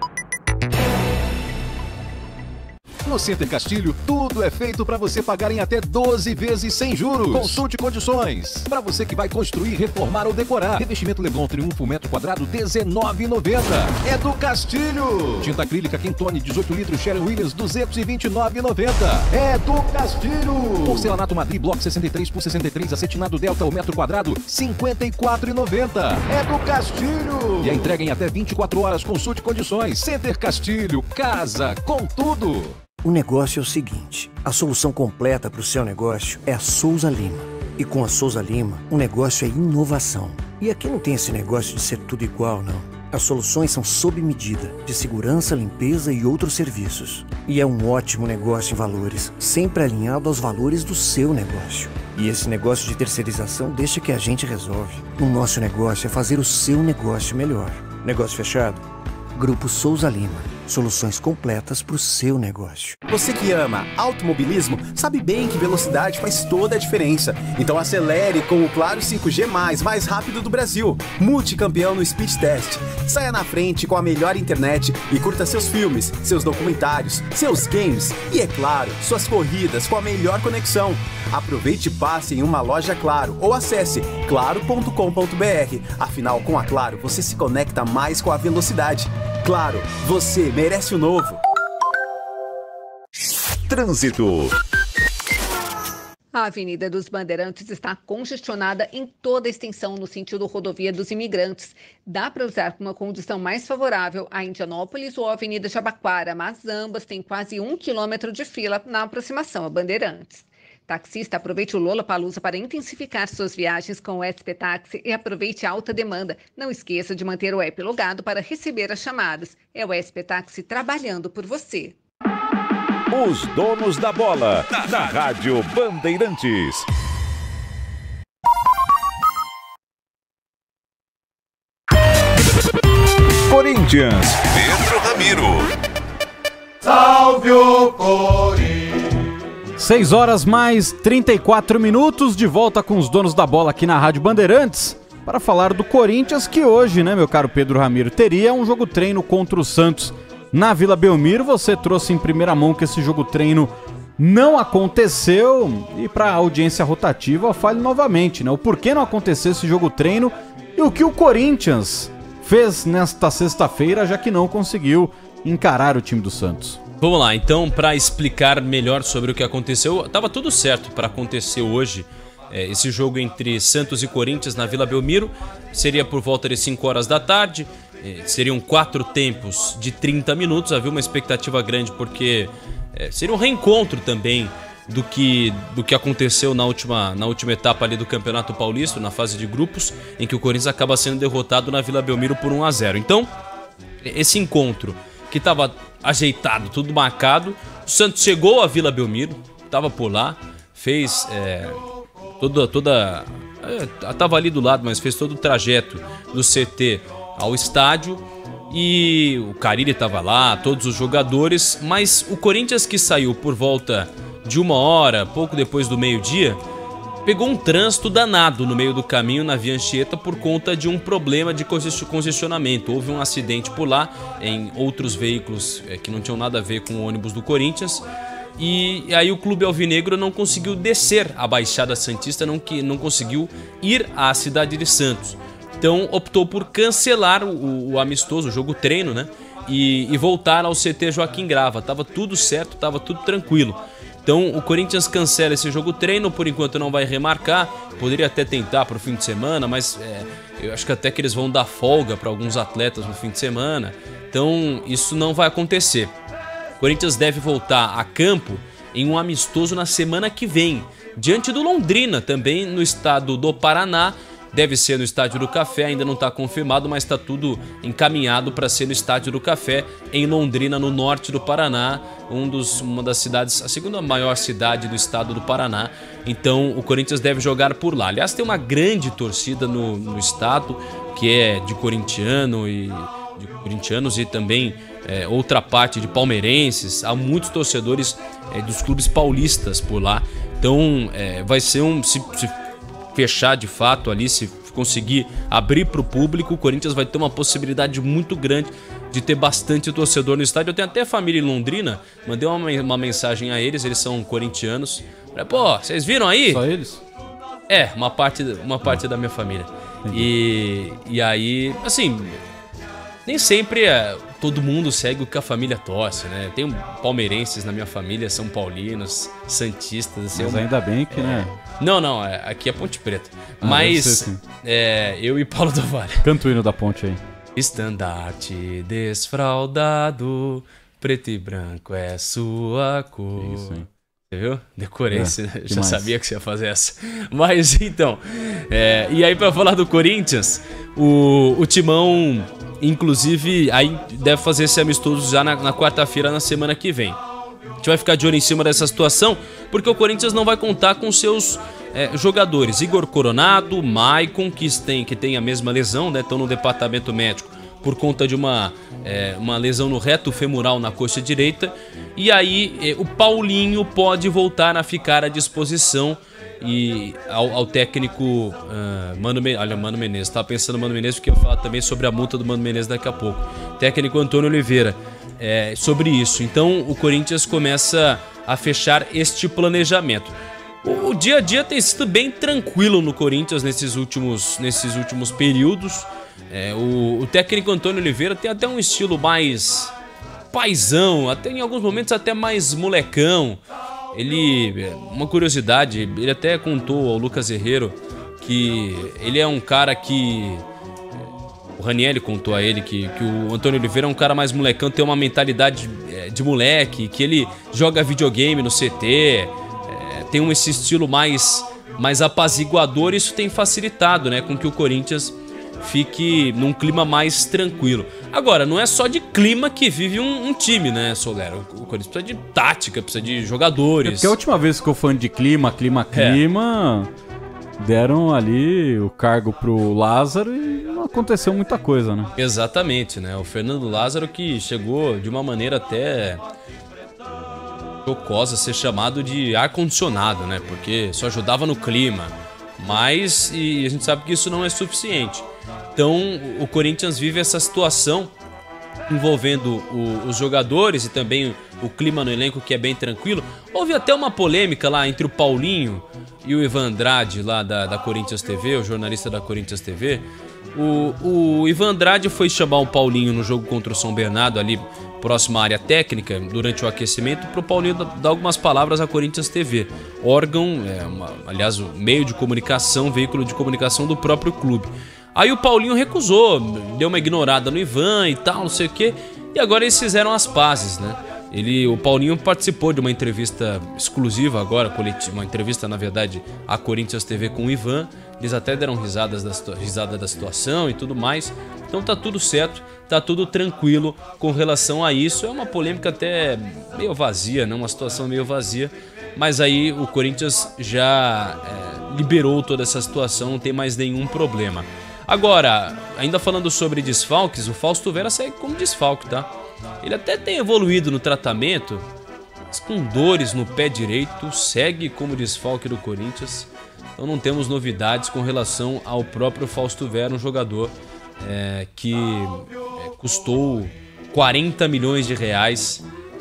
No Center Castilho, tudo é feito para você pagar em até 12 vezes sem juros. Consulte condições. Para você que vai construir, reformar ou decorar. Revestimento Leblon Triunfo, metro quadrado, R$19,90. É do Castilho. Tinta acrílica Quintone, 18 litros, Sherwin Williams, R$229,90. É do Castilho. Porcelanato Madrid, bloco 63 por 63, acetinado Delta, o metro quadrado, R$54,90. É do Castilho. E a entrega em até 24 horas. Consulte condições. Center Castilho, casa com tudo. O negócio é o seguinte, a solução completa para o seu negócio é a Souza Lima. E com a Souza Lima, o negócio é inovação. E aqui não tem esse negócio de ser tudo igual, não. As soluções são sob medida, de segurança, limpeza e outros serviços. E é um ótimo negócio em valores, sempre alinhado aos valores do seu negócio. E esse negócio de terceirização deixa que a gente resolve. O nosso negócio é fazer o seu negócio melhor. Negócio fechado? Grupo Souza Lima. Soluções completas para o seu negócio. Você que ama automobilismo sabe bem que velocidade faz toda a diferença. Então acelere com o Claro 5G+, mais rápido do Brasil. Multicampeão no Speed Test. Saia na frente com a melhor internet e curta seus filmes, seus documentários, seus games e, é claro, suas corridas com a melhor conexão. Aproveite e passe em uma loja Claro ou acesse claro.com.br. Afinal, com a Claro, você se conecta mais com a velocidade. Claro, você merece o novo. Trânsito. A Avenida dos Bandeirantes está congestionada em toda a extensão no sentido rodovia dos Imigrantes. Dá para usar com uma condição mais favorável a Indianópolis ou a Avenida Jabaquara, mas ambas têm quase 1 quilômetro de fila na aproximação a Bandeirantes. Taxista, aproveite o Lollapalooza para intensificar suas viagens com o SP Táxi e aproveite a alta demanda. Não esqueça de manter o app logado para receber as chamadas. É o SP Táxi trabalhando por você. Os donos da bola, na Rádio Bandeirantes. Corinthians, Pedro Ramiro. Salve o Corinthians! 6 horas mais 34 minutos, de volta com os donos da bola aqui na Rádio Bandeirantes para falar do Corinthians, que hoje, né, meu caro Pedro Ramiro, teria um jogo treino contra o Santos na Vila Belmiro. Você trouxe em primeira mão que esse jogo treino não aconteceu e para a audiência rotativa eu falo novamente, né, o porquê não aconteceu esse jogo treino e o que o Corinthians fez nesta sexta-feira, já que não conseguiu encarar o time do Santos. Vamos lá, então, para explicar melhor sobre o que aconteceu, estava tudo certo para acontecer hoje. Esse jogo entre Santos e Corinthians na Vila Belmiro seria por volta de 5 horas da tarde, seriam 4 tempos de 30 minutos, havia uma expectativa grande porque seria um reencontro também do que aconteceu na última etapa ali do Campeonato Paulista, na fase de grupos, em que o Corinthians acaba sendo derrotado na Vila Belmiro por 1-0. Então, esse encontro que estava ajeitado, tudo marcado, o Santos chegou à Vila Belmiro, estava por lá, fez estava ali do lado, mas fez todo o trajeto do CT ao estádio E o Carille estava lá, todos os jogadores, mas o Corinthians, que saiu por volta de 1 hora, pouco depois do meio-dia, pegou um trânsito danado no meio do caminho na Via Anchieta por conta de um problema de congestionamento. Houve um acidente por lá em outros veículos que não tinham nada a ver com o ônibus do Corinthians. E aí o clube alvinegro não conseguiu descer a Baixada Santista, não conseguiu ir à cidade de Santos. Então optou por cancelar o amistoso, o jogo treino, né? E voltar ao CT Joaquim Grava. Tava tudo certo, tava tudo tranquilo. Então o Corinthians cancela esse jogo treino, por enquanto não vai remarcar, poderia até tentar para o fim de semana, mas eu acho que até que eles vão dar folga para alguns atletas no fim de semana, então isso não vai acontecer. O Corinthians deve voltar a campo em um amistoso na semana que vem, diante do Londrina, também no estado do Paraná. Deve ser no Estádio do Café, ainda não está confirmado, mas está tudo encaminhado para ser no Estádio do Café, em Londrina, no norte do Paraná, uma das cidades, a segunda maior cidade do estado do Paraná. Então o Corinthians deve jogar por lá. Aliás, tem uma grande torcida no estado, que é de corintianos e também outra parte de palmeirenses. Há muitos torcedores dos clubes paulistas por lá. Então vai ser se fechar de fato ali, se conseguir abrir para o público, o Corinthians vai ter uma possibilidade muito grande de ter bastante torcedor no estádio. Eu tenho até família em Londrina, mandei uma mensagem a eles são corintianos. Falei, pô, vocês viram aí? Só eles? Uma parte da minha família. E aí, assim, nem sempre todo mundo segue o que a família torce, né? Tem palmeirenses na minha família, são paulinos, santistas. Assim, mas ainda bem que, né? Não, aqui é Ponte Preta. Mas eu e Paulo do Vale. Canta o hino da ponte aí. Estandarte desfraldado, preto e branco é sua cor. Isso, hein? Você viu? Decorei, já sabia que você ia fazer essa. Mas então, e aí pra falar do Corinthians, o Timão, inclusive, aí deve fazer esse amistoso já na quarta-feira, na semana que vem. A gente vai ficar de olho em cima dessa situação, porque o Corinthians não vai contar com seus jogadores. Igor Coronado, Maicon, que tem a mesma lesão, né? Estão no departamento médico por conta de uma lesão no reto femoral na coxa direita. E aí o Paulinho pode voltar a ficar à disposição e ao técnico Mano Menezes. Estava pensando no Mano Menezes porque eu ia falar também sobre a multa do Mano Menezes daqui a pouco. Técnico Antônio Oliveira. Sobre isso. Então o Corinthians começa a fechar este planejamento. O dia a dia tem sido bem tranquilo no Corinthians nesses últimos períodos. O técnico Antônio Oliveira tem até um estilo mais paizão, até em alguns momentos até mais molecão. Uma curiosidade, ele até contou ao Lucas Herrero que ele é um cara que... O Ranieri contou a ele que o Antônio Oliveira é um cara mais molecão, tem uma mentalidade de moleque, que ele joga videogame no CT, tem esse estilo mais apaziguador. Isso tem facilitado, né, com que o Corinthians fique num clima mais tranquilo. Agora, não é só de clima que vive um time, né, Solero? O Corinthians precisa de tática, precisa de jogadores. Porque a última vez que eu fui de clima, deram ali o cargo pro Lázaro e não aconteceu muita coisa, né? Exatamente, né? O Fernando Lázaro, que chegou de uma maneira até jocosa a ser chamado de ar-condicionado, né? Porque só ajudava no clima. Mas a gente sabe que isso não é suficiente. Então o Corinthians vive essa situação envolvendo os jogadores e também o clima no elenco, que é bem tranquilo. Houve até uma polêmica lá entre o Paulinho e o Ivan Andrade, lá da Corinthians TV, o jornalista da Corinthians TV. O Ivan Andrade foi chamar o Paulinho no jogo contra o São Bernardo, ali próximo à área técnica, durante o aquecimento, para o Paulinho dar algumas palavras à Corinthians TV. Órgão, aliás, o meio de comunicação, veículo de comunicação do próprio clube. Aí o Paulinho recusou, deu uma ignorada no Ivan e tal, não sei o quê. E agora eles fizeram as pazes, né? O Paulinho participou de uma entrevista exclusiva agora, uma entrevista, na verdade, à Corinthians TV com o Ivan. Eles até deram risada da situação e tudo mais. Então tá tudo certo, tá tudo tranquilo com relação a isso. É uma polêmica até meio vazia, né? Uma situação meio vazia. Mas aí o Corinthians já liberou toda essa situação, não tem mais nenhum problema. Agora, ainda falando sobre desfalques, o Fausto Vera segue como desfalque, tá? Ele até tem evoluído no tratamento, mas com dores no pé direito, segue como desfalque do Corinthians. Então não temos novidades com relação ao próprio Fausto Vera, um jogador que custou 40 milhões de reais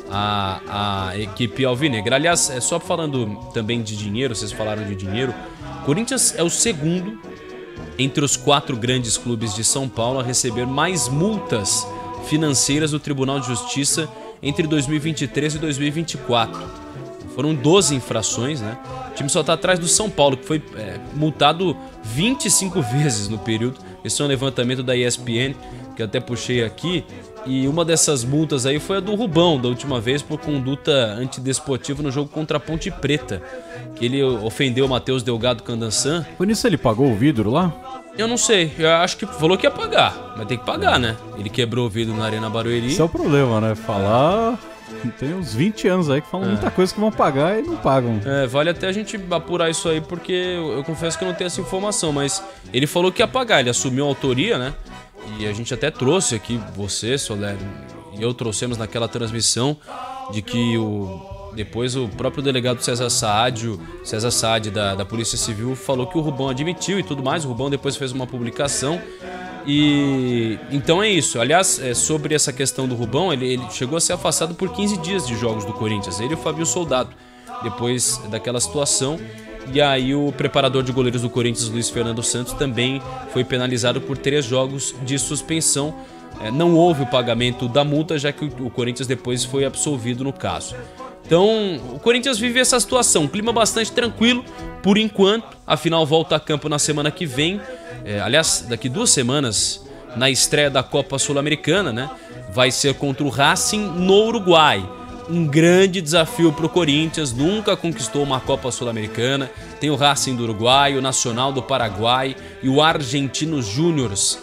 a equipe alvinegra. Aliás, só falando também de dinheiro, vocês falaram de dinheiro, o Corinthians é o segundo entre os 4 grandes clubes de São Paulo a receber mais multas financeiras do Tribunal de Justiça entre 2023 e 2024. Foram 12 infrações, né? O time só está atrás do São Paulo, que foi multado 25 vezes no período. Esse é um levantamento da ESPN, que eu até puxei aqui. E uma dessas multas aí foi a do Rubão, da última vez, por conduta antidesportiva no jogo contra a Ponte Preta, que ele ofendeu o Matheus Delgado Candançan. Por isso ele pagou o vidro lá? Eu não sei, eu acho que falou que ia pagar, mas tem que pagar, né? Ele quebrou o vidro na Arena Barueri. Esse é o problema, né? Falar... Tem uns 20 anos aí que falam muita coisa que vão pagar e não pagam. Vale até a gente apurar isso aí, porque eu confesso que eu não tenho essa informação, mas ele falou que ia pagar, ele assumiu a autoria, né? E a gente até trouxe aqui, você, Soler, e eu trouxemos naquela transmissão de que depois o próprio delegado César Saad da Polícia Civil falou que o Rubão admitiu e tudo mais. O Rubão depois fez uma publicação. E então é isso. Aliás, sobre essa questão do Rubão, ele chegou a ser afastado por 15 dias de jogos do Corinthians. Ele e o Fabio Soldado, depois daquela situação. E aí o preparador de goleiros do Corinthians, Luiz Fernando Santos, também foi penalizado por 3 jogos de suspensão. Não houve o pagamento da multa, já que o Corinthians depois foi absolvido no caso. Então, o Corinthians vive essa situação, um clima bastante tranquilo por enquanto. Afinal, volta a campo na semana que vem. Aliás, daqui 2 semanas, na estreia da Copa Sul-Americana, né? Vai ser contra o Racing no Uruguai. Um grande desafio para o Corinthians, nunca conquistou uma Copa Sul-Americana. Tem o Racing do Uruguai, o Nacional do Paraguai e o Argentinos Júniors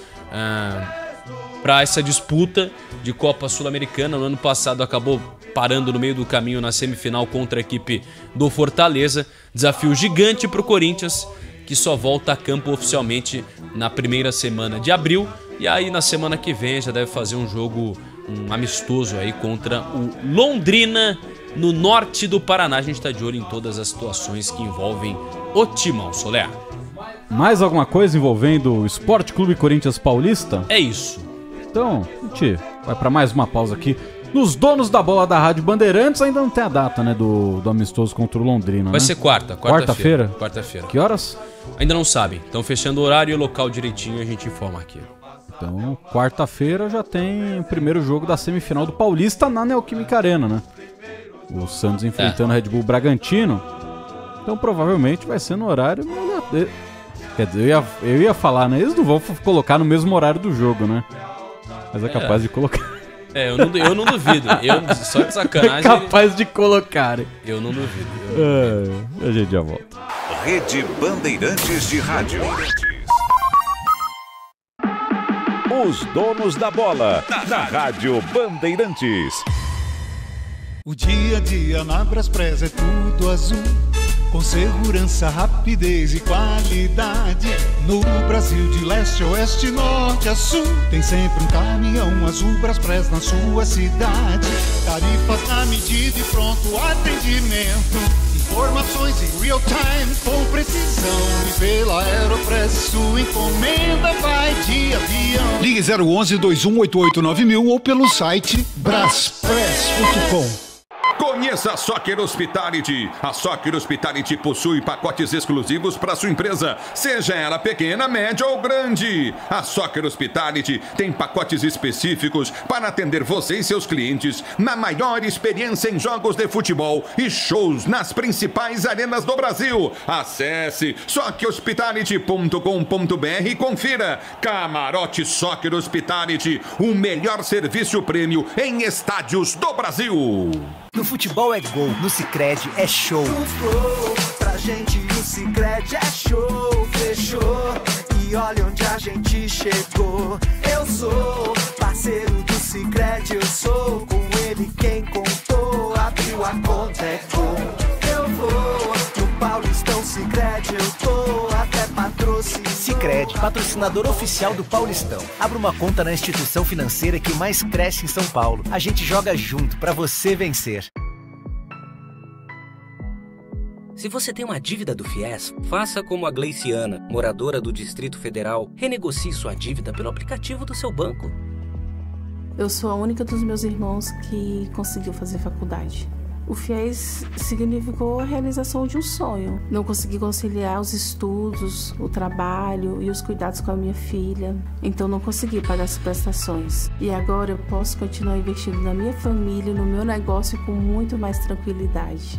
para essa disputa de Copa Sul-Americana. No ano passado acabou parando no meio do caminho na semifinal contra a equipe do Fortaleza. Desafio gigante para o Corinthians, que só volta a campo oficialmente na primeira semana de abril. E aí na semana que vem já deve fazer um jogo amistoso aí contra o Londrina, no norte do Paraná. A gente está de olho em todas as situações que envolvem o Timão, Soler. Mais alguma coisa envolvendo o Esporte Clube Corinthians Paulista? É isso. Então, a gente vai para mais uma pausa aqui. Nos donos da bola da Rádio Bandeirantes, ainda não tem a data, né, do amistoso contra o Londrina, Vai ser quarta-feira. Quarta-feira. Que horas? Ainda não sabe. Estão fechando o horário e o local direitinho e a gente informa aqui. Então, quarta-feira já tem o primeiro jogo da semifinal do Paulista na Neoquímica Arena, né? O Santos enfrentando o Red Bull Bragantino. Então, provavelmente vai ser no horário... Quer dizer, eu ia falar, né? Eles não vão colocar no mesmo horário do jogo, né? Mas é capaz de colocar... Eu não duvido. Só de sacanagem... É capaz de colocarem. Eu não duvido. A gente já volta. Rede Bandeirantes de Rádio. Os donos da bola, na Rádio Bandeirantes. O dia a dia na Braspress é tudo azul, com segurança, rapidez e qualidade. No Brasil de leste a oeste, norte a sul, tem sempre um caminhão azul Braspress na sua cidade. Tarifas na medida e pronto atendimento. Informações em real time com precisão. E pela Aeropress sua encomenda vai de avião. Ligue 011-2188-9000 ou pelo site braspress.com. Conheça a Soccer Hospitality. A Soccer Hospitality possui pacotes exclusivos para sua empresa, seja ela pequena, média ou grande. A Soccer Hospitality tem pacotes específicos para atender você e seus clientes na maior experiência em jogos de futebol e shows nas principais arenas do Brasil. Acesse soccerhospitality.com.br e confira. Camarote Soccer Hospitality, o melhor serviço prêmio em estádios do Brasil. No futebol é gol, no Sicredi é show. Pra gente o Sicredi é show, fechou. E olha onde a gente chegou. Eu sou parceiro do Sicredi, eu sou com ele quem contou. Abriu a conta é gol. Eu vou no Paulistão Sicredi, eu tô até patrocínio. Sicredi, patrocinador oficial do Paulistão. Abra uma conta na instituição financeira que mais cresce em São Paulo. A gente joga junto pra você vencer. Se você tem uma dívida do FIES, faça como a Gleiciana, moradora do Distrito Federal. Renegocie sua dívida pelo aplicativo do seu banco. Eu sou a única dos meus irmãos que conseguiu fazer faculdade. O FIES significou a realização de um sonho. Não consegui conciliar os estudos, o trabalho e os cuidados com a minha filha. Então não consegui pagar as prestações. E agora eu posso continuar investindo na minha família, no meu negócio com muito mais tranquilidade.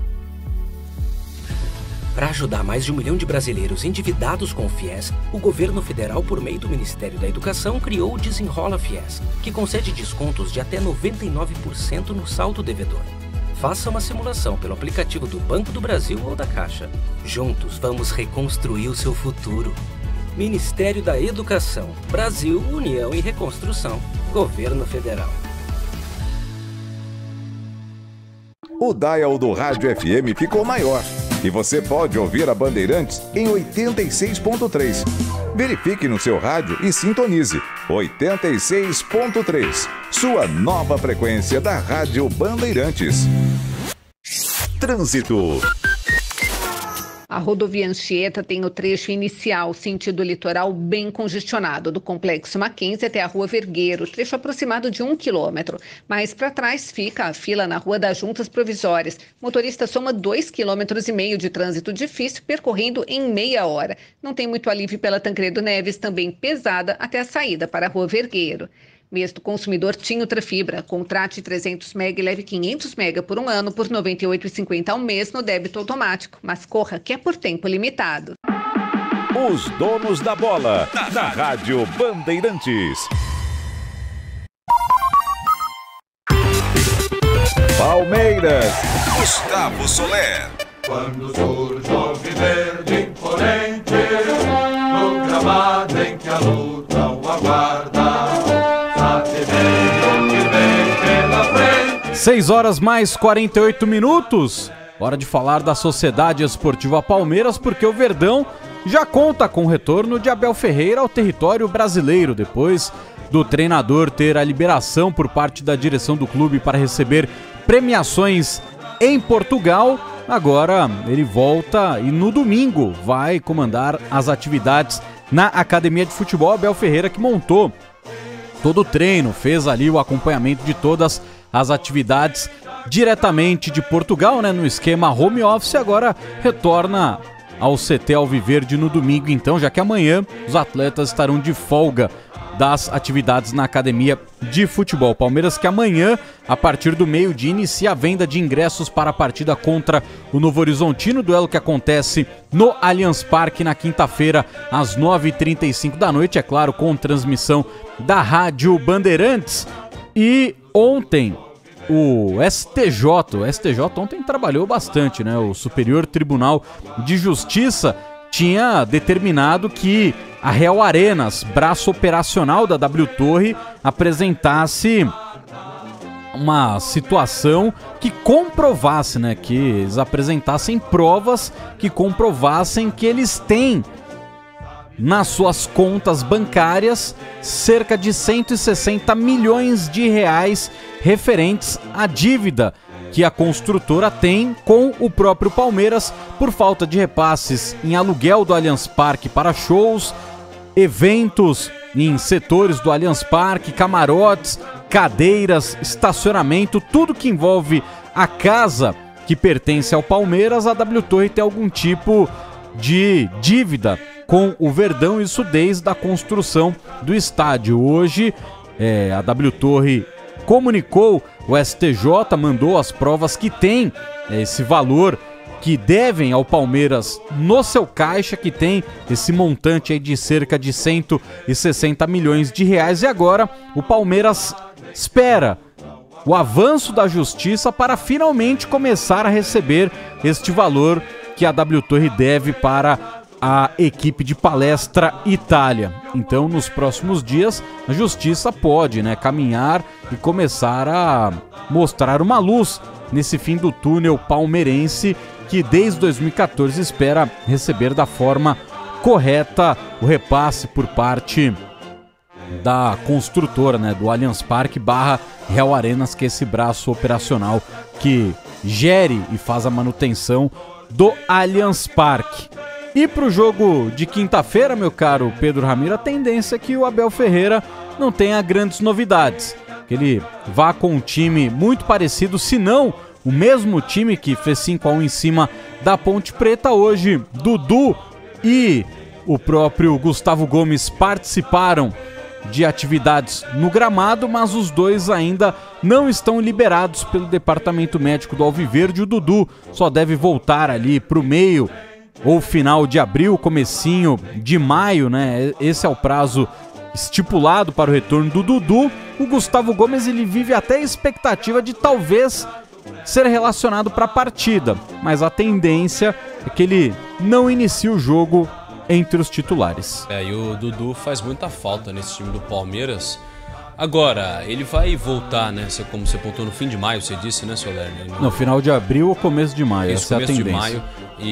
Para ajudar mais de 1 milhão de brasileiros endividados com o FIES, o governo federal, por meio do Ministério da Educação, criou o Desenrola FIES, que concede descontos de até 99% no saldo devedor. Faça uma simulação pelo aplicativo do Banco do Brasil ou da Caixa. Juntos vamos reconstruir o seu futuro. Ministério da Educação, Brasil, União e Reconstrução, Governo Federal. O dial do Rádio FM ficou maior e você pode ouvir a Bandeirantes em 86.3. Verifique no seu rádio e sintonize 86.3, sua nova frequência da Rádio Bandeirantes. Trânsito. A rodovia Anchieta tem o trecho inicial, sentido litoral, bem congestionado, do Complexo Mackenzie até a Rua Vergueiro, trecho aproximado de 1 quilômetro. Mais para trás fica a fila na Rua das Juntas Provisórias. Motorista soma 2,5 quilômetros de trânsito difícil, percorrendo em meia hora. Não tem muito alívio pela Tancredo Neves, também pesada, até a saída para a Rua Vergueiro. Mesmo consumidor TIM Ultrafibra, contrate 300 MB e leve 500 MB por um ano por R$ 98,50 ao mês no débito automático. Mas corra que é por tempo limitado. Os donos da bola, da Rádio Bandeirantes. Palmeiras, Gustavo Soler. Quando surge o alviverde imponente, no gramado em que a luta o aguarda. 6 horas mais 48 minutos. Hora de falar da Sociedade Esportiva Palmeiras, porque o Verdão já conta com o retorno de Abel Ferreira ao território brasileiro, depois do treinador ter a liberação por parte da direção do clube para receber premiações em Portugal. Agora ele volta e no domingo vai comandar as atividades na Academia de Futebol. Abel Ferreira, que montou todo o treino, fez ali o acompanhamento de todas as atividades diretamente de Portugal, né, no esquema home office. Agora retorna ao CT Alviverde no domingo, então, já que amanhã os atletas estarão de folga das atividades na Academia de Futebol. Palmeiras que amanhã, a partir do meio-dia, inicia a venda de ingressos para a partida contra o Novo Horizontino, duelo que acontece no Allianz Parque na quinta-feira, às 9h35 da noite, é claro, com transmissão da Rádio Bandeirantes. E ontem o STJ ontem trabalhou bastante, né? O Superior Tribunal de Justiça tinha determinado que a Real Arenas, braço operacional da W Torre, apresentasse uma situação que comprovasse, né? Que eles apresentassem provas que comprovassem que eles têm nas suas contas bancárias cerca de 160 milhões de reais referentes à dívida que a construtora tem com o próprio Palmeiras por falta de repasses em aluguel do Allianz Parque para shows, eventos em setores do Allianz Parque, camarotes, cadeiras, estacionamento, tudo que envolve a casa que pertence ao Palmeiras. A W Torre tem algum tipo de dívida com o Verdão, isso desde a construção do estádio. Hoje, a W Torre comunicou o STJ, mandou as provas que tem esse valor que devem ao Palmeiras no seu caixa, que tem esse montante aí de cerca de 160 milhões de reais. E agora o Palmeiras espera o avanço da justiça para finalmente começar a receber este valor que a W Torre deve para a equipe de Palestra Itália. Então, nos próximos dias, a justiça pode, né, caminhar e começar a mostrar uma luz nesse fim do túnel palmeirense que desde 2014 espera receber da forma correta o repasse por parte da construtora, né, do Allianz Parque / Real Arenas, que é esse braço operacional que gere e faz a manutenção do Allianz Parque. E pro jogo de quinta-feira, meu caro Pedro Ramiro, a tendência é que o Abel Ferreira não tenha grandes novidades, que ele vá com um time muito parecido, se não o mesmo time que fez 5-1 em cima da Ponte Preta. Hoje, Dudu e o próprio Gustavo Gomes participaram de atividades no gramado, mas os dois ainda não estão liberados pelo departamento médico do Alviverde. O Dudu só deve voltar ali pro meio ou final de abril, comecinho de maio, né? Esse é o prazo estipulado para o retorno do Dudu. O Gustavo Gomes, ele vive até a expectativa de talvez ser relacionado para a partida, mas a tendência é que ele não inicie o jogo entre os titulares. E o Dudu faz muita falta nesse time do Palmeiras. Agora, ele vai voltar, né? Como você apontou, no fim de maio, você disse, né, Soler? No final de abril ou começo de maio, essa é a tendência. Começo de maio.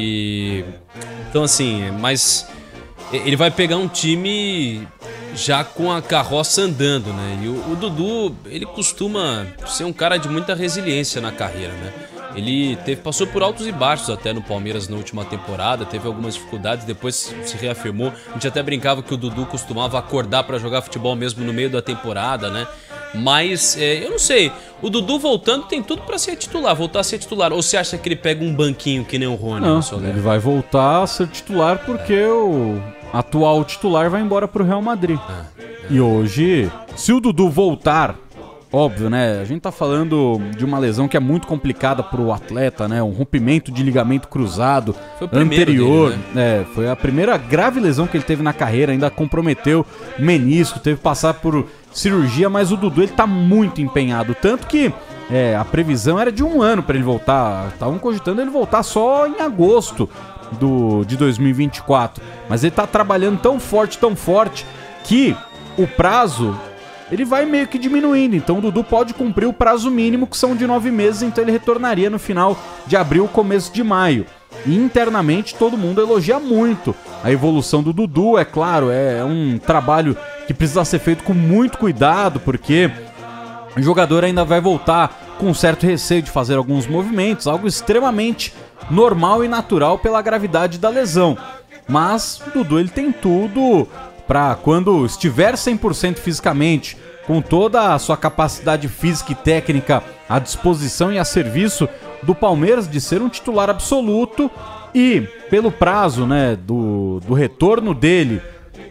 E então, assim, mas ele vai pegar um time já com a carroça andando, né? E o Dudu, ele costuma ser um cara de muita resiliência na carreira, né? Ele passou por altos e baixos até no Palmeiras na última temporada, teve algumas dificuldades, depois se reafirmou. A gente até brincava que o Dudu costumava acordar para jogar futebol mesmo no meio da temporada, né? Mas, eu não sei, o Dudu voltando tem tudo para ser titular, voltar a ser titular. Ou você acha que ele pega um banquinho que nem o Rony? Não, ele vai voltar a ser titular porque o atual titular vai embora pro Real Madrid. E hoje, se o Dudu voltar, óbvio, né? A gente tá falando de uma lesão que é muito complicada pro atleta, né? Um rompimento de ligamento cruzado anterior. Dele, né? Foi a primeira grave lesão que ele teve na carreira, ainda comprometeu o menisco, teve que passar por cirurgia, mas o Dudu, ele tá muito empenhado, tanto que a previsão era de 1 ano para ele voltar. Estavam cogitando ele voltar só em agosto de 2024, mas ele tá trabalhando tão forte que o prazo ele vai meio que diminuindo. Então o Dudu pode cumprir o prazo mínimo, que são de 9 meses, então ele retornaria no final de abril, começo de maio. E internamente todo mundo elogia muito a evolução do Dudu. É claro, é um trabalho que precisa ser feito com muito cuidado, porque o jogador ainda vai voltar com um certo receio de fazer alguns movimentos, algo extremamente normal e natural pela gravidade da lesão. Mas o Dudu, ele tem tudo para, quando estiver 100% fisicamente, com toda a sua capacidade física e técnica à disposição e a serviço do Palmeiras, de ser um titular absoluto. E pelo prazo, né, do retorno dele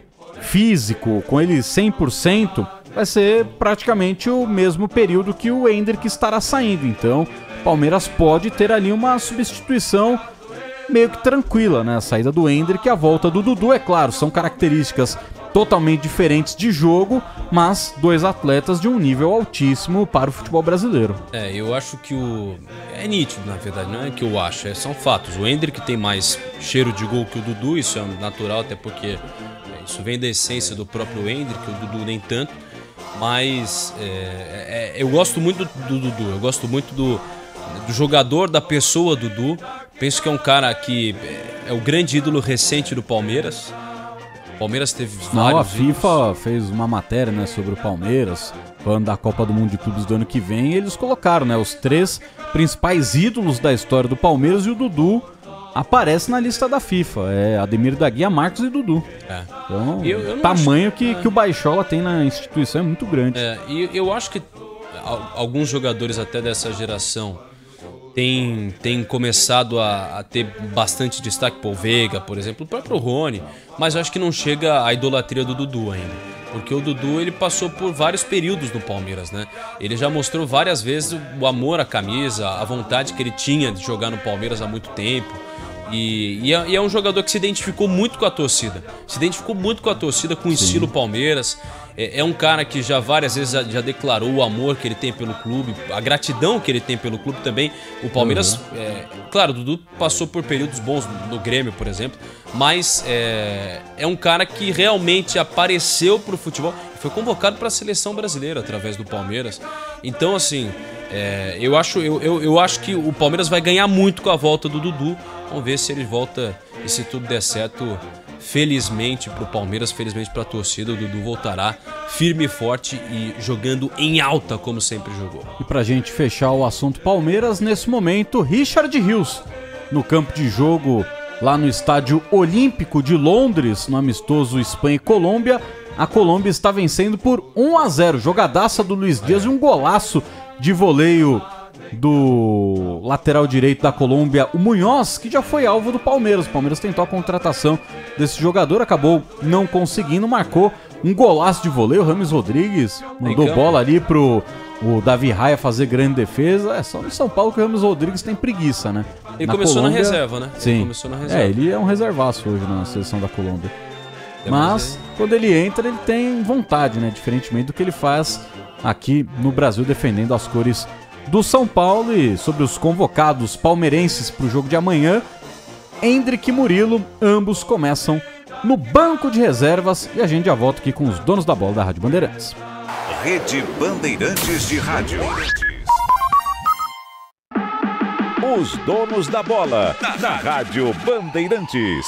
físico, com ele 100%, vai ser praticamente o mesmo período que o Endrick estará saindo. Então o Palmeiras pode ter ali uma substituição meio que tranquila, né? A saída do Endrick e a volta do Dudu. É claro, são características totalmente diferentes de jogo, mas dois atletas de um nível altíssimo para o futebol brasileiro. Eu acho que é nítido, na verdade, não é que eu acho, são fatos. O Endrick tem mais cheiro de gol que o Dudu, isso é natural, até porque isso vem da essência do próprio Endrick, o Dudu nem tanto. Mas eu gosto muito do Dudu, eu gosto muito do jogador, da pessoa Dudu. Penso que é um cara que é o grande ídolo recente do Palmeiras. O Palmeiras teve vários. A FIFA fez uma matéria, né, sobre o Palmeiras, falando da Copa do Mundo de Clubes do ano que vem, e eles colocaram, né, os 3 principais ídolos da história do Palmeiras, e o Dudu aparece na lista da FIFA. Ademir da Guia, Marcos e Dudu. Então, o tamanho que o Baixola tem na instituição é muito grande. E eu acho que alguns jogadores até dessa geração têm começado a ter bastante destaque. Pô, o Veiga, por exemplo, o próprio Rony. Mas eu acho que não chega à idolatria do Dudu ainda. Porque o Dudu, ele passou por vários períodos no Palmeiras, né? Ele já mostrou várias vezes o amor à camisa, a vontade que ele tinha de jogar no Palmeiras há muito tempo. E é um jogador que se identificou muito com a torcida. Com o estilo Palmeiras. É um cara que já várias vezes já declarou o amor que ele tem pelo clube, a gratidão que ele tem pelo clube também. O Palmeiras, claro, o Dudu passou por períodos bons no Grêmio, por exemplo, mas é um cara que realmente apareceu pro futebol, foi convocado para a seleção brasileira através do Palmeiras. Então, assim, eu acho que o Palmeiras vai ganhar muito com a volta do Dudu. Vamos ver se ele volta e, se tudo der certo, felizmente pro Palmeiras, felizmente pra torcida, o Dudu voltará firme e forte e jogando em alta como sempre jogou. E pra gente fechar o assunto Palmeiras, nesse momento, Richard Rios, no campo de jogo lá no Estádio Olímpico de Londres, no amistoso Espanha e Colômbia. A Colômbia está vencendo por 1-0, jogadaça do Luiz Dias e um golaço de voleio do lateral direito da Colômbia, o Munhoz, que já foi alvo do Palmeiras. O Palmeiras tentou a contratação desse jogador, acabou não conseguindo, marcou um golaço de voleio. O Rames Rodrigues mandou bola ali pro Davi Raia fazer grande defesa. É só no São Paulo que o Rames Rodrigues tem preguiça, né? Ele começou na reserva, né? Sim. Ele começou na reserva. Ele é um reservaço hoje na seleção da Colômbia. Mas quando ele entra, ele tem vontade, né? Diferentemente do que ele faz aqui no Brasil, defendendo as cores do São Paulo. E sobre os convocados palmeirenses para o jogo de amanhã, Endrick e Murilo, ambos começam no banco de reservas. E a gente já volta aqui com os donos da bola da Rádio Bandeirantes. Rede Bandeirantes de Rádio. Os donos da bola da Rádio Bandeirantes.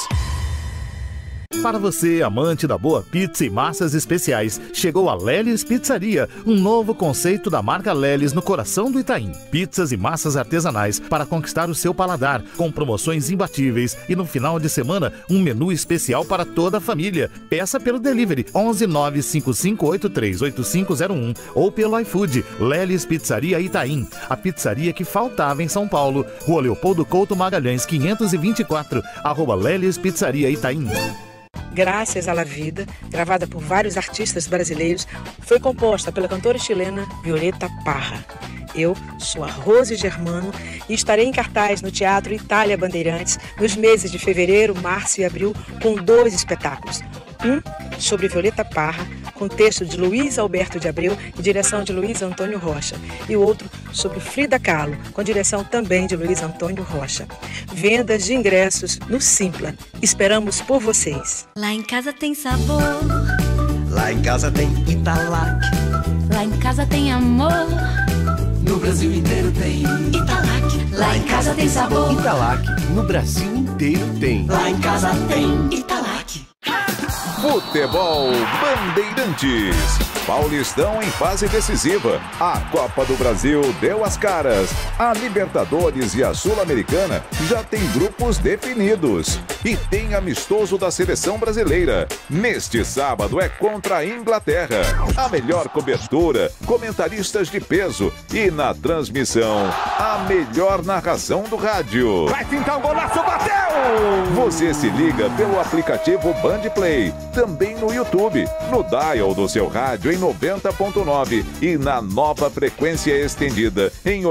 Para você, amante da boa pizza e massas especiais, chegou a Lelis Pizzaria, um novo conceito da marca Lelis no coração do Itaim. Pizzas e massas artesanais para conquistar o seu paladar, com promoções imbatíveis e no final de semana, um menu especial para toda a família. Peça pelo delivery 11 95583 8501 ou pelo iFood. Lelis Pizzaria Itaim, a pizzaria que faltava em São Paulo. Rua Leopoldo Couto Magalhães 524, @Lelis Pizzaria Itaim. Graças à Vida, gravada por vários artistas brasileiros, foi composta pela cantora chilena Violeta Parra. Eu sou a Rose Germano e estarei em cartaz no Teatro Itália Bandeirantes nos meses de fevereiro, março e abril com 2 espetáculos. Um sobre Violeta Parra, com texto de Luiz Alberto de Abreu e direção de Luiz Antônio Rocha. E o outro sobre Frida Kahlo, com direção também de Luiz Antônio Rocha. Vendas de ingressos no Simpla. Esperamos por vocês. Lá em casa tem sabor. Lá em casa tem Italac. Lá em casa tem amor. No Brasil inteiro tem Italac. Lá em casa tem sabor. Italac. No Brasil inteiro tem. Lá em casa tem Italac. Futebol Bandeirantes. Paulistão em fase decisiva. A Copa do Brasil deu as caras. A Libertadores e a Sul-Americana já tem grupos definidos. E tem amistoso da seleção brasileira. Neste sábado é contra a Inglaterra. A melhor cobertura, comentaristas de peso e na transmissão, a melhor narração do rádio. Vai pintar um golaço, bateu! Você se liga pelo aplicativo Band Play, também no YouTube, no dial do seu rádio em 90.9 e na nova frequência estendida em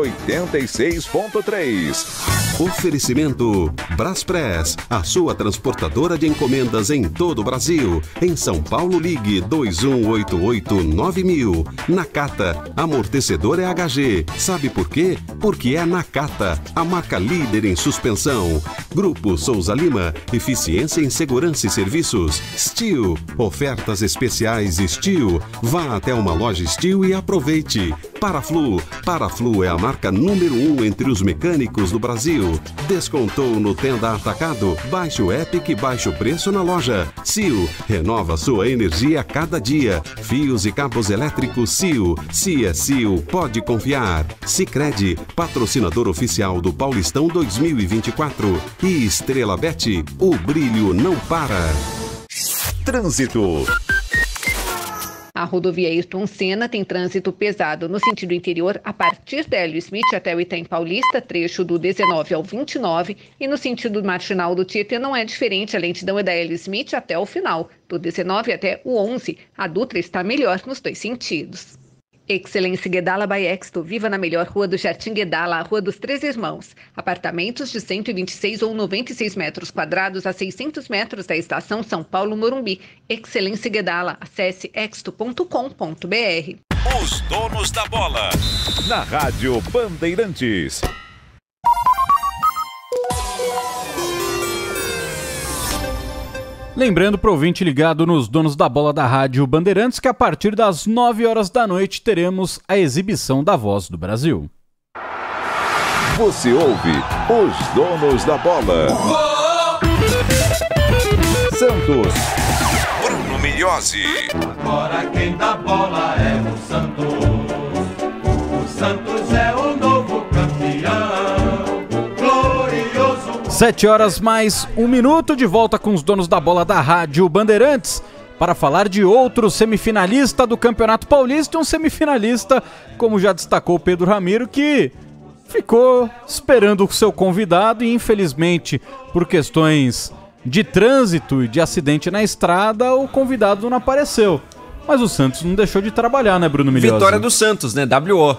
86.3. Oferecimento Braspress, a sua transportadora de encomendas em todo o Brasil. Em São Paulo, ligue 2188-9000. Nakata, amortecedor é HG. Sabe por quê? Porque é Nakata, a marca líder em suspensão. Grupo Souza Lima, eficiência em segurança e serviços. Steel, ofertas especiais Steel. Vá até uma loja Steel e aproveite. Paraflu é a marca número 1 entre os mecânicos do Brasil. Descontou no Tenda Atacado? Baixe o app e baixe o preço na loja. Sil, renova sua energia a cada dia. Fios e cabos elétricos Sil. Se é Sil, pode confiar. Sicredi, patrocinador oficial do Paulistão 2024. E Estrela Bet, o brilho não para. Trânsito. A rodovia Ayrton Senna tem trânsito pesado no sentido interior a partir da Hélio Smith até o Itaim Paulista, trecho do 19 ao 29, e no sentido marginal do Tietê não é diferente, a lentidão é da Hélio Smith até o final, do 19 até o 11. A Dutra está melhor nos 2 sentidos. Excelência Guedala by Exto. Viva na melhor rua do Jardim Guedala, a Rua dos Três Irmãos. Apartamentos de 126 ou 96 metros quadrados a 600 metros da estação São Paulo Morumbi. Excelência Guedala. Acesse exto.com.br. Os donos da bola. Na Rádio Bandeirantes. Lembrando pro ouvinte ligado nos donos da bola da Rádio Bandeirantes que a partir das 9 horas da noite teremos a exibição da Voz do Brasil. Você ouve os donos da bola. Santos. Bruno Milhozzi. Agora quem dá bola é o Santos. O Santos é o novo campeão. Glorioso. 7 horas mais 1 minuto, de volta com os donos da bola da Rádio Bandeirantes para falar de outro semifinalista do Campeonato Paulista, um semifinalista, como já destacou o Pedro Ramiro, que ficou esperando o seu convidado e infelizmente por questões de trânsito e de acidente na estrada, o convidado não apareceu. Mas o Santos não deixou de trabalhar, né, Bruno Milhozzi? Vitória do Santos, né? WO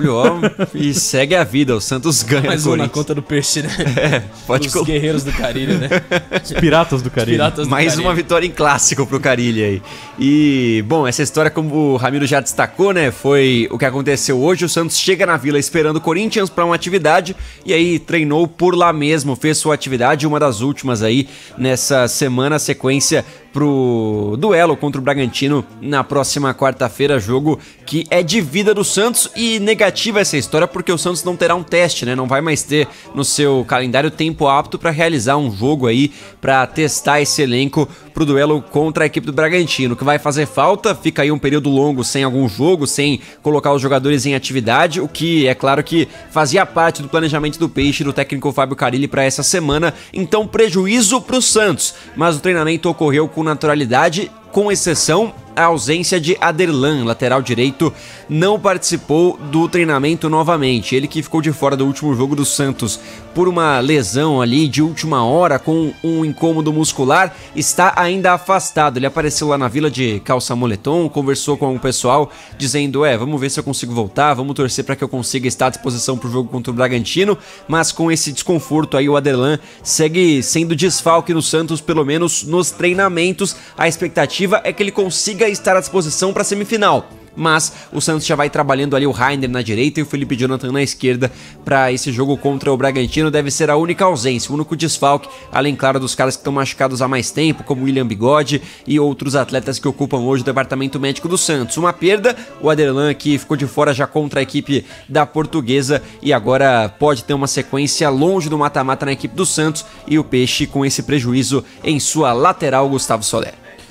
e segue a vida. O Santos ganha. Mais um na conta do peixe, né? Pode Os guerreiros do Carilho, né? Os piratas do Carilho. Mais uma vitória em clássico pro Carilho aí. E, bom, essa história, como o Ramiro já destacou, né? Foi o que aconteceu hoje. O Santos chega na Vila esperando o Corinthians para uma atividade e aí treinou por lá mesmo, fez sua atividade, uma das últimas aí nessa semana, sequência pro duelo contra o Bragantino na próxima quarta-feira, jogo que é de vida do Santos. E negativa essa história porque o Santos não terá um teste, né? Não vai mais ter no seu calendário tempo apto para realizar um jogo aí, para testar esse elenco pro duelo contra a equipe do Bragantino. O que vai fazer falta, fica aí um período longo sem algum jogo, sem colocar os jogadores em atividade, o que é claro que fazia parte do planejamento do Peixe, do técnico Fábio Carilli para essa semana. Então prejuízo pro Santos, mas o treinamento ocorreu com naturalidade, com exceção a ausência de Aderlan, lateral direito, não participou do treinamento novamente. Ele que ficou de fora do último jogo do Santos por uma lesão ali de última hora, com um incômodo muscular, está ainda afastado. Ele apareceu lá na Vila de calça moletom, conversou com o pessoal, dizendo, vamos ver se eu consigo voltar, vamos torcer para que eu consiga estar à disposição para o jogo contra o Bragantino, mas com esse desconforto aí o Aderlan segue sendo desfalque no Santos, pelo menos nos treinamentos. A expectativa é que ele consiga estar à disposição para a semifinal, mas o Santos já vai trabalhando ali o Rainer na direita e o Felipe Jonathan na esquerda para esse jogo contra o Bragantino. Deve ser a única ausência, o único desfalque, além, claro, dos caras que estão machucados há mais tempo, como William Bigode e outros atletas que ocupam hoje o departamento médico do Santos. Uma perda, o Aderlan, que ficou de fora já contra a equipe da Portuguesa e agora pode ter uma sequência longe do mata-mata na equipe do Santos, e o Peixe com esse prejuízo em sua lateral, Gustavo Soler.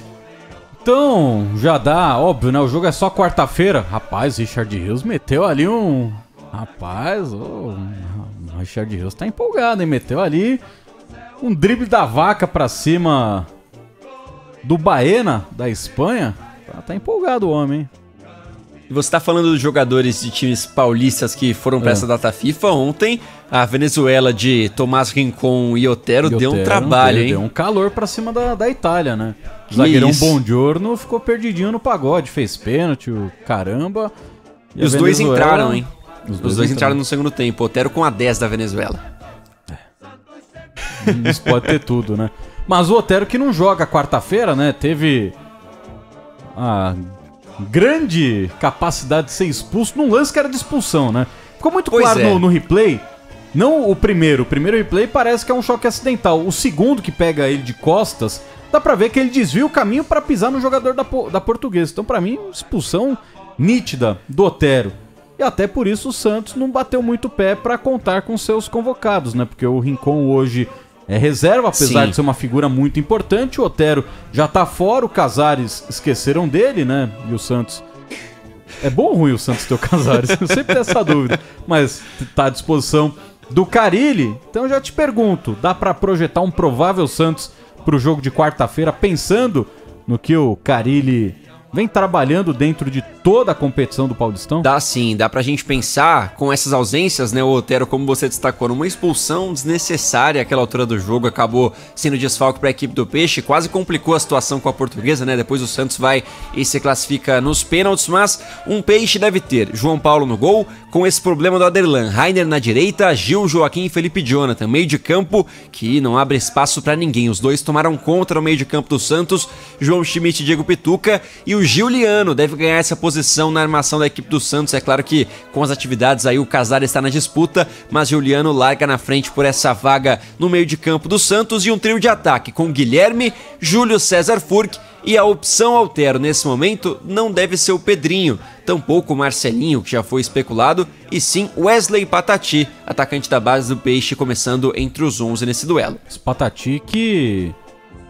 Então, já dá, óbvio, né? O jogo é só quarta-feira. Rapaz, Richard Rios meteu ali um... Rapaz, o Richard Rios tá empolgado, hein? Meteu ali um drible da vaca pra cima do Baena, da Espanha. Tá empolgado o homem, hein? E você tá falando dos jogadores de times paulistas que foram pra essa data FIFA. Ontem, a Venezuela de Tomás Rincon e Otero deu um trabalho, hein? Deu um calor pra cima da Itália, né? O zagueirão Bongiorno ficou perdidinho no pagode, fez pênalti, o caramba. E os dois entraram, hein? Os dois entraram no segundo tempo. Otero com a 10 da Venezuela. Isso pode ter tudo, né? Mas o Otero, que não joga quarta-feira, né? Teve a grande capacidade de ser expulso num lance que era de expulsão, né? Ficou muito claro no replay. Não o primeiro replay parece que é um choque acidental. O segundo, que pega ele de costas, dá pra ver que ele desvia o caminho pra pisar no jogador da Portuguesa. Então, pra mim, expulsão nítida do Otero. E até por isso o Santos não bateu muito pé pra contar com seus convocados, né? Porque o Rincon hoje é reserva, apesar de ser uma figura muito importante. O Otero já tá fora, o Casares esqueceram dele, né? E o Santos... É bom ou ruim o Santos ter o Casares? Eu sempre tenho essa dúvida. Mas tá à disposição do Carilli. Então eu já te pergunto, dá pra projetar um provável Santos pro jogo de quarta-feira, pensando no que o Carilli vem trabalhando dentro de toda a competição do Paulistão? Dá sim, dá pra gente pensar com essas ausências, né? O Otero, como você destacou, numa expulsão desnecessária àquela altura do jogo, acabou sendo desfalque pra equipe do Peixe, quase complicou a situação com a Portuguesa, né? Depois o Santos vai e se classifica nos pênaltis, mas um Peixe deve ter João Paulo no gol, com esse problema do Aderlan, Rainer na direita, Gil, Joaquim e Felipe Jonathan, meio de campo que não abre espaço pra ninguém. Os dois tomaram conta no meio de campo do Santos, João Schmidt e Diego Pituca, e o Giuliano deve ganhar essa posição na armação da equipe do Santos. É claro que com as atividades aí o Casares está na disputa, mas Giuliano larga na frente por essa vaga no meio de campo do Santos, e um trio de ataque com Guilherme, Júlio César Furque, e a opção Otero nesse momento não deve ser o Pedrinho, tampouco o Marcelinho, que já foi especulado, e sim Wesley Patati, atacante da base do Peixe, começando entre os 11 nesse duelo. Esse Patati que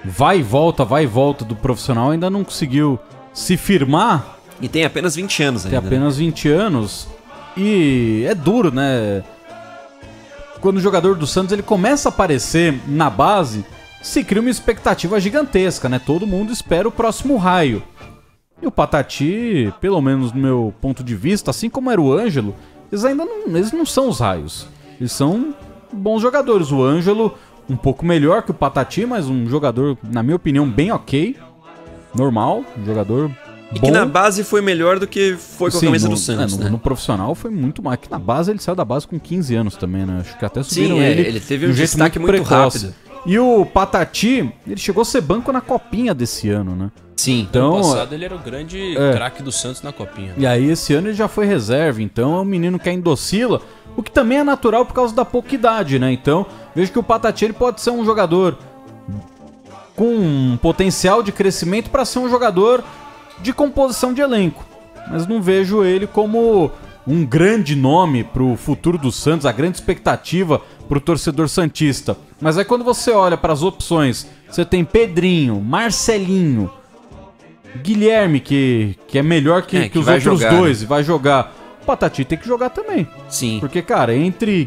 vai e volta do profissional, ainda não conseguiu se firmar. E tem apenas 20 anos ainda. Tem apenas 20 anos. E é duro, né? Quando o jogador do Santos ele começa a aparecer na base, se cria uma expectativa gigantesca, né? Todo mundo espera o próximo raio. E o Patati, pelo menos do meu ponto de vista, assim como era o Ângelo, eles não são os raios. Eles são bons jogadores. O Ângelo, um pouco melhor que o Patati, mas um jogador, na minha opinião, bem ok. Normal, um jogador bom. E que na base foi melhor do que foi com a camisa do Santos, né? No profissional foi muito mais. Que na base ele saiu da base com 15 anos também, né? Acho que até subiram ele. Ele teve um destaque muito rápido. E o Patati, ele chegou a ser banco na Copinha desse ano, né? Sim. Então, ano passado ele era o grande craque do Santos na Copinha. E aí esse ano ele já foi reserva, então é um menino que ainda oscila, o que também é natural por causa da pouca idade, né? Então, vejo que o Patati ele pode ser um jogador com um potencial de crescimento para ser um jogador de composição de elenco. Mas não vejo ele como um grande nome pro futuro do Santos, a grande expectativa pro torcedor santista. Mas aí quando você olha para as opções, você tem Pedrinho, Marcelinho, Guilherme, que é melhor que os outros dois, né? E vai jogar. O Patati tem que jogar também. Sim. Porque, cara, entre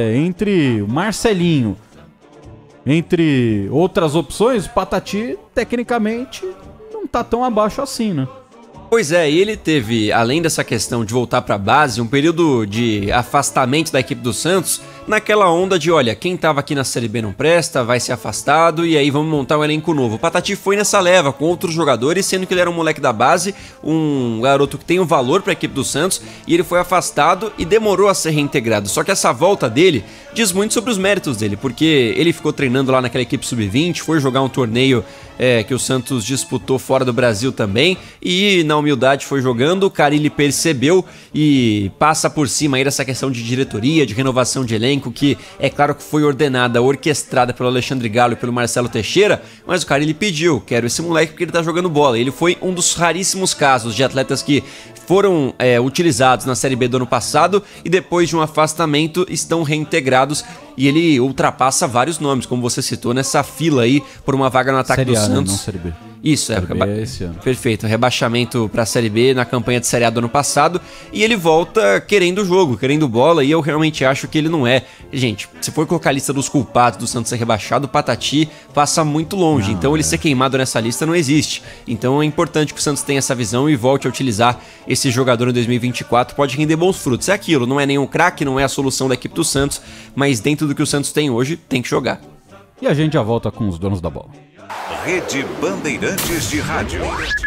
o Marcelinho, entre outras opções, o Patati, tecnicamente, não tá tão abaixo assim, né? Pois é, e ele teve, além dessa questão de voltar pra base, um período de afastamento da equipe do Santos, naquela onda de, olha, quem tava aqui na Série B não presta, vai ser afastado, e aí vamos montar um elenco novo. O Patati foi nessa leva com outros jogadores, sendo que ele era um moleque da base, um garoto que tem um valor pra equipe do Santos, e ele foi afastado e demorou a ser reintegrado. Só que essa volta dele diz muito sobre os méritos dele, porque ele ficou treinando lá naquela equipe sub-20, foi jogar um torneio que o Santos disputou fora do Brasil também, e na humildade foi jogando. O Carille percebeu e passa por cima aí dessa questão de diretoria, de renovação de elenco, que é claro que foi ordenada, orquestrada pelo Alexandre Galo e pelo Marcelo Teixeira, mas o Carille pediu, quero esse moleque porque ele tá jogando bola. Ele foi um dos raríssimos casos de atletas que foram utilizados na Série B do ano passado e depois de um afastamento estão reintegrados, e ele ultrapassa vários nomes, como você citou, nessa fila aí por uma vaga no ataque do Santos. Não, Série B. Isso, Série B é esse ano. Perfeito, rebaixamento pra Série B na campanha de Série A do ano passado, e ele volta querendo o jogo, querendo bola, e eu realmente acho que ele não é. Gente, se for colocar a lista dos culpados do Santos ser rebaixado, o Patati passa muito longe, então ele ser queimado nessa lista não existe. Então é importante que o Santos tenha essa visão e volte a utilizar esse jogador em 2024, pode render bons frutos. É aquilo, não é nenhum craque, não é a solução da equipe do Santos, mas dentro do que o Santos tem hoje, tem que jogar. E a gente já volta com os donos da bola. Rede Bandeirantes de Rádio.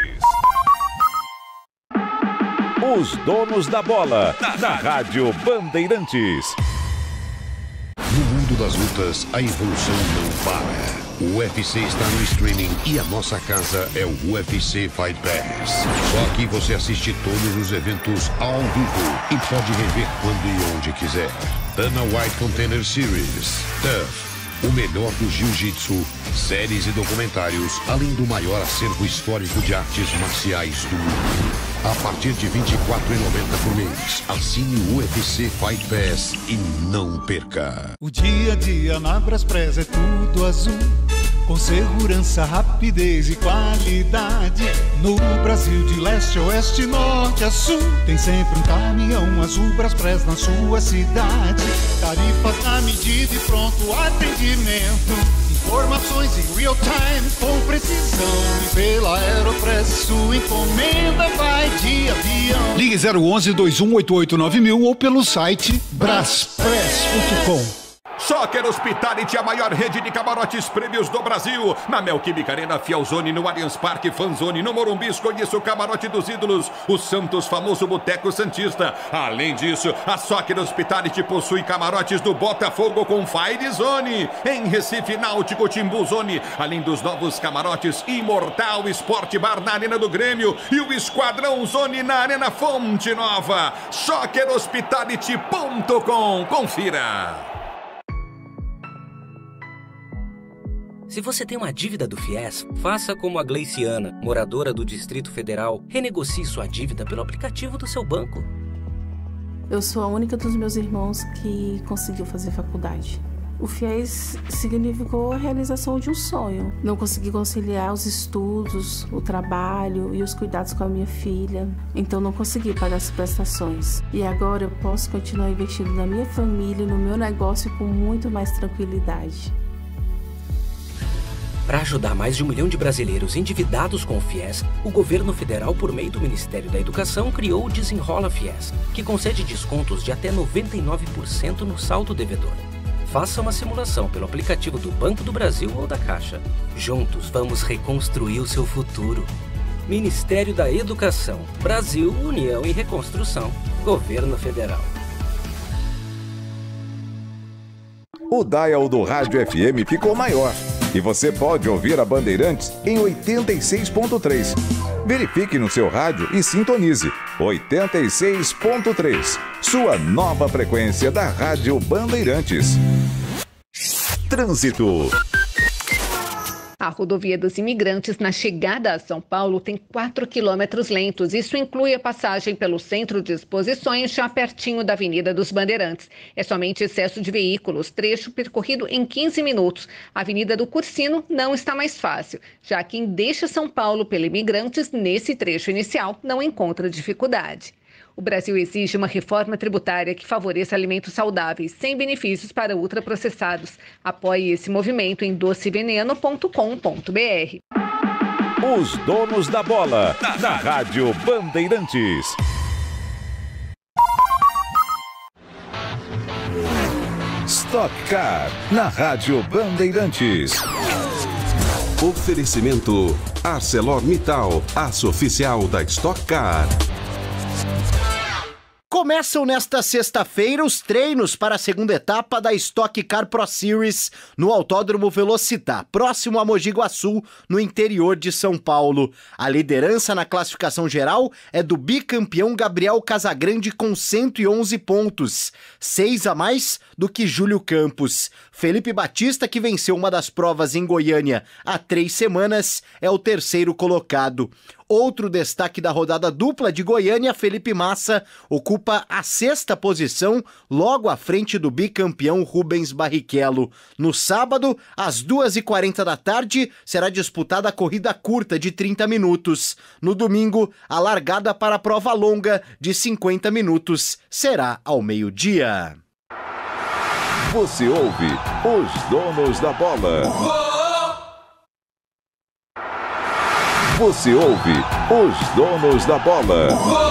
Os donos da bola, na Rádio Bandeirantes. No mundo das lutas, a evolução não para. O UFC está no streaming e a nossa casa é o UFC Fight Pass. Só aqui você assiste todos os eventos ao vivo e pode rever quando e onde quiser. Dana White Contender Series, TUF. O melhor do jiu-jitsu, séries e documentários, além do maior acervo histórico de artes marciais do mundo. A partir de R$ 24,90 por mês, assine o UFC Fight Pass e não perca. O dia a dia na Braspress é tudo azul, com segurança, rapidez e qualidade. No Brasil de leste a oeste, norte a sul, tem sempre um caminhão azul Braspress na sua cidade. Tarifas na medida e pronto atendimento. Informações em real time com precisão. E pela Aeropress sua encomenda vai de avião. Ligue 011-2188-9000 ou pelo site braspress.com. Soccer Hospitality, a maior rede de camarotes prêmios do Brasil. Na Neoquímica Arena, Fielzone, no Allianz Parque, Fanzone, no Morumbi, escolha o camarote dos ídolos, o Santos famoso Boteco Santista. Além disso, a Soccer Hospitality possui camarotes do Botafogo com Fire Zone, em Recife, Náutico, Timbu Zone, além dos novos camarotes Imortal Sport Bar na Arena do Grêmio e o Esquadrão Zone na Arena Fonte Nova. SoccerHospitality.com. Confira. Se você tem uma dívida do FIES, faça como a Gleiciana, moradora do Distrito Federal. Renegocie sua dívida pelo aplicativo do seu banco. Eu sou a única dos meus irmãos que conseguiu fazer faculdade. O FIES significou a realização de um sonho. Não consegui conciliar os estudos, o trabalho e os cuidados com a minha filha. Então não consegui pagar as prestações. E agora eu posso continuar investindo na minha família, no meu negócio com muito mais tranquilidade. Para ajudar mais de 1 milhão de brasileiros endividados com o FIES, o governo federal, por meio do Ministério da Educação, criou o Desenrola FIES, que concede descontos de até 99% no saldo devedor. Faça uma simulação pelo aplicativo do Banco do Brasil ou da Caixa. Juntos vamos reconstruir o seu futuro. Ministério da Educação, Brasil, União e Reconstrução, Governo Federal. O dial do Rádio FM ficou maior e você pode ouvir a Bandeirantes em 86.3. Verifique no seu rádio e sintonize 86.3, sua nova frequência da Rádio Bandeirantes. Trânsito. A rodovia dos Imigrantes, na chegada a São Paulo, tem 4 quilômetros lentos. Isso inclui a passagem pelo Centro de Exposições, já pertinho da Avenida dos Bandeirantes. É somente excesso de veículos, trecho percorrido em 15 minutos. A Avenida do Cursino não está mais fácil, já quem deixa São Paulo pela Imigrantes, nesse trecho inicial, não encontra dificuldade. O Brasil exige uma reforma tributária que favoreça alimentos saudáveis, sem benefícios para ultraprocessados. Apoie esse movimento em doceveneno.com.br. Os donos da bola, na Rádio Bandeirantes. Stock Car, na Rádio Bandeirantes. Oferecimento ArcelorMittal, aço oficial da Stock Car. Começam nesta sexta-feira os treinos para a segunda etapa da Stock Car Pro Series no Autódromo Velocitar, próximo a Mogi Guaçu, no interior de São Paulo. A liderança na classificação geral é do bicampeão Gabriel Casagrande com 111 pontos, 6 a mais do que Júlio Campos. Felipe Batista, que venceu uma das provas em Goiânia há 3 semanas, é o terceiro colocado. Outro destaque da rodada dupla de Goiânia, Felipe Massa, ocupa a 6ª posição, logo à frente do bicampeão Rubens Barrichello. No sábado, às 2h40 da tarde, será disputada a corrida curta de 30 minutos. No domingo, a largada para a prova longa de 50 minutos será ao meio-dia. Você ouve os donos da bola. Você ouve os donos da bola.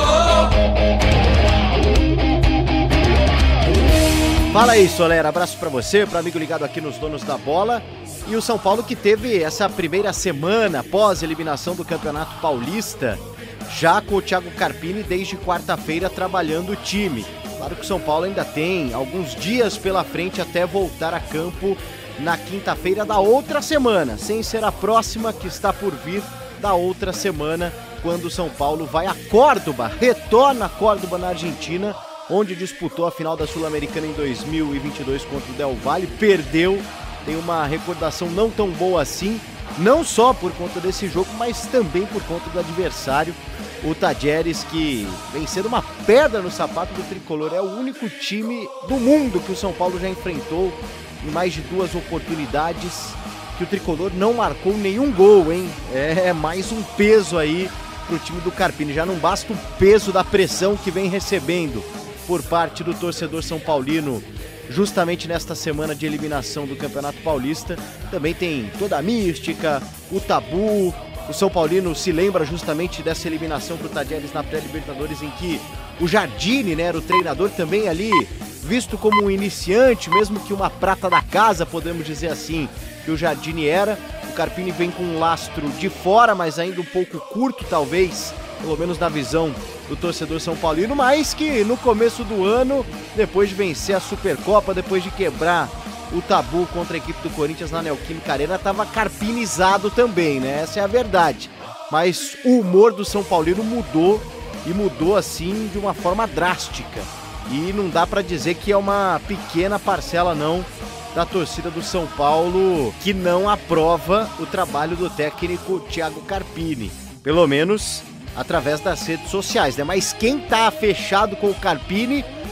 Fala aí, Soler, abraço pra você, pro amigo ligado aqui nos Donos da Bola. E o São Paulo que teve essa primeira semana após a eliminação do Campeonato Paulista, já com o Thiago Carpini desde quarta-feira trabalhando o time. Claro que o São Paulo ainda tem alguns dias pela frente até voltar a campo na quinta-feira da outra semana, sem ser a próxima que está por vir da outra semana, quando o São Paulo vai a Córdoba, retorna a Córdoba na Argentina, onde disputou a final da Sul-Americana em 2022 contra o Del Valle, perdeu, tem uma recordação não tão boa assim, não só por conta desse jogo, mas também por conta do adversário, o Tajeres, que vem sendo uma pedra no sapato do tricolor, é o único time do mundo que o São Paulo já enfrentou em mais de 2 oportunidades, que o tricolor não marcou nenhum gol, hein? É mais um peso aí pro time do Carpini. Já não basta o peso da pressão que vem recebendo por parte do torcedor são paulino, justamente nesta semana de eliminação do Campeonato Paulista. Também tem toda a mística, o tabu. O São Paulino se lembra justamente dessa eliminação pro Tajeres na pré-Libertadores, em que o Jardine, né, era o treinador também ali, visto como um iniciante, mesmo que uma prata da casa, podemos dizer assim, que o Jardine era. O Carpini vem com um lastro de fora, mas ainda um pouco curto, talvez, pelo menos na visão do torcedor são paulino, mas que no começo do ano, depois de vencer a Supercopa, depois de quebrar o tabu contra a equipe do Corinthians na Neoquímica Arena, estava carpinizado também, né? Essa é a verdade. Mas o humor do São Paulino mudou, e mudou assim de uma forma drástica. E não dá para dizer que é uma pequena parcela, não, da torcida do São Paulo que não aprova o trabalho do técnico Thiago Carpini. Pelo menos através das redes sociais, né? Mas quem tá fechado com o Carpini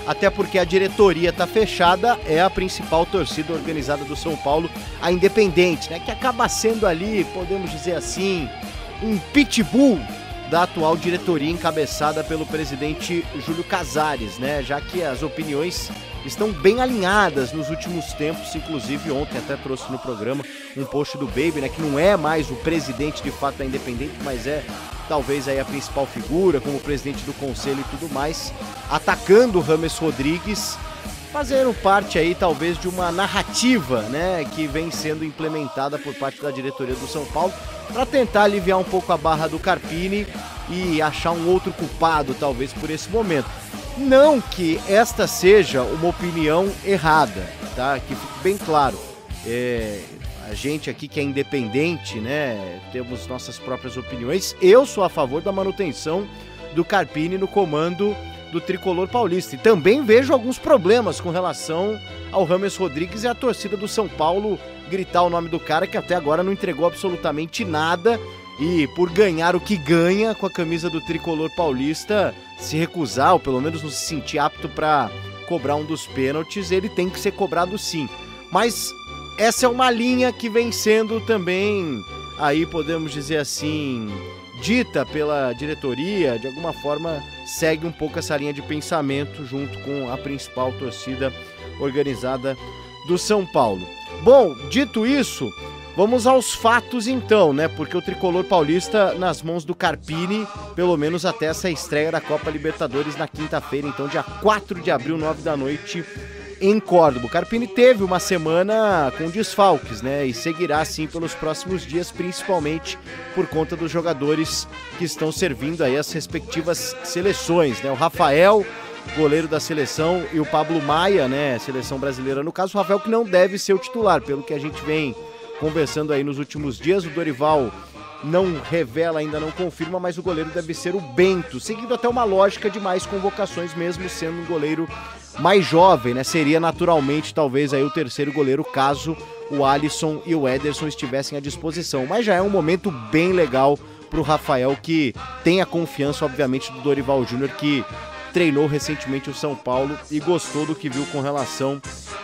até porque a diretoria está fechada, é a principal torcida organizada do São Paulo, a Independente, né? Que acaba sendo ali, podemos dizer assim, um pitbull da atual diretoria encabeçada pelo presidente Júlio Casares, né? Já que as opiniões estão bem alinhadas nos últimos tempos, inclusive ontem até trouxe no programa um post do Baby, né? Que não é mais o presidente de fato da Independente, mas é talvez aí a principal figura, como presidente do conselho e tudo mais, atacando o James Rodrigues, fazendo parte aí talvez de uma narrativa, né, que vem sendo implementada por parte da diretoria do São Paulo para tentar aliviar um pouco a barra do Carpini e achar um outro culpado talvez por esse momento. Não que esta seja uma opinião errada, tá? Que fique bem claro. A gente aqui que é independente, né, temos nossas próprias opiniões. Eu sou a favor da manutenção do Carpini no comando do tricolor paulista. E também vejo alguns problemas com relação ao James Rodrigues e a torcida do São Paulo gritar o nome do cara que até agora não entregou absolutamente nada e por ganhar o que ganha com a camisa do tricolor paulista, se recusar ou pelo menos não se sentir apto para cobrar um dos pênaltis, ele tem que ser cobrado sim. Mas essa é uma linha que vem sendo também, aí podemos dizer assim, dita pela diretoria, de alguma forma segue um pouco essa linha de pensamento junto com a principal torcida organizada do São Paulo. Bom, dito isso, vamos aos fatos então, né? Porque o tricolor paulista nas mãos do Carpini, pelo menos até essa estreia da Copa Libertadores na quinta-feira, então dia 4 de abril, 9 da noite, em Córdoba. O Carpini teve uma semana com desfalques, né? E seguirá assim pelos próximos dias, principalmente por conta dos jogadores que estão servindo aí as respectivas seleções, né? O Rafael, goleiro da seleção, e o Pablo Maia, né? Seleção brasileira no caso. O Rafael que não deve ser o titular, pelo que a gente vem conversando aí nos últimos dias. O Dorival não revela, ainda não confirma, mas o goleiro deve ser o Bento, seguindo até uma lógica de mais convocações, mesmo sendo um goleiro mais jovem, né? Seria naturalmente talvez aí o terceiro goleiro caso o Alisson e o Ederson estivessem à disposição, mas já é um momento bem legal pro Rafael, que tem a confiança obviamente do Dorival Júnior, que treinou recentemente o São Paulo e gostou do que viu com relação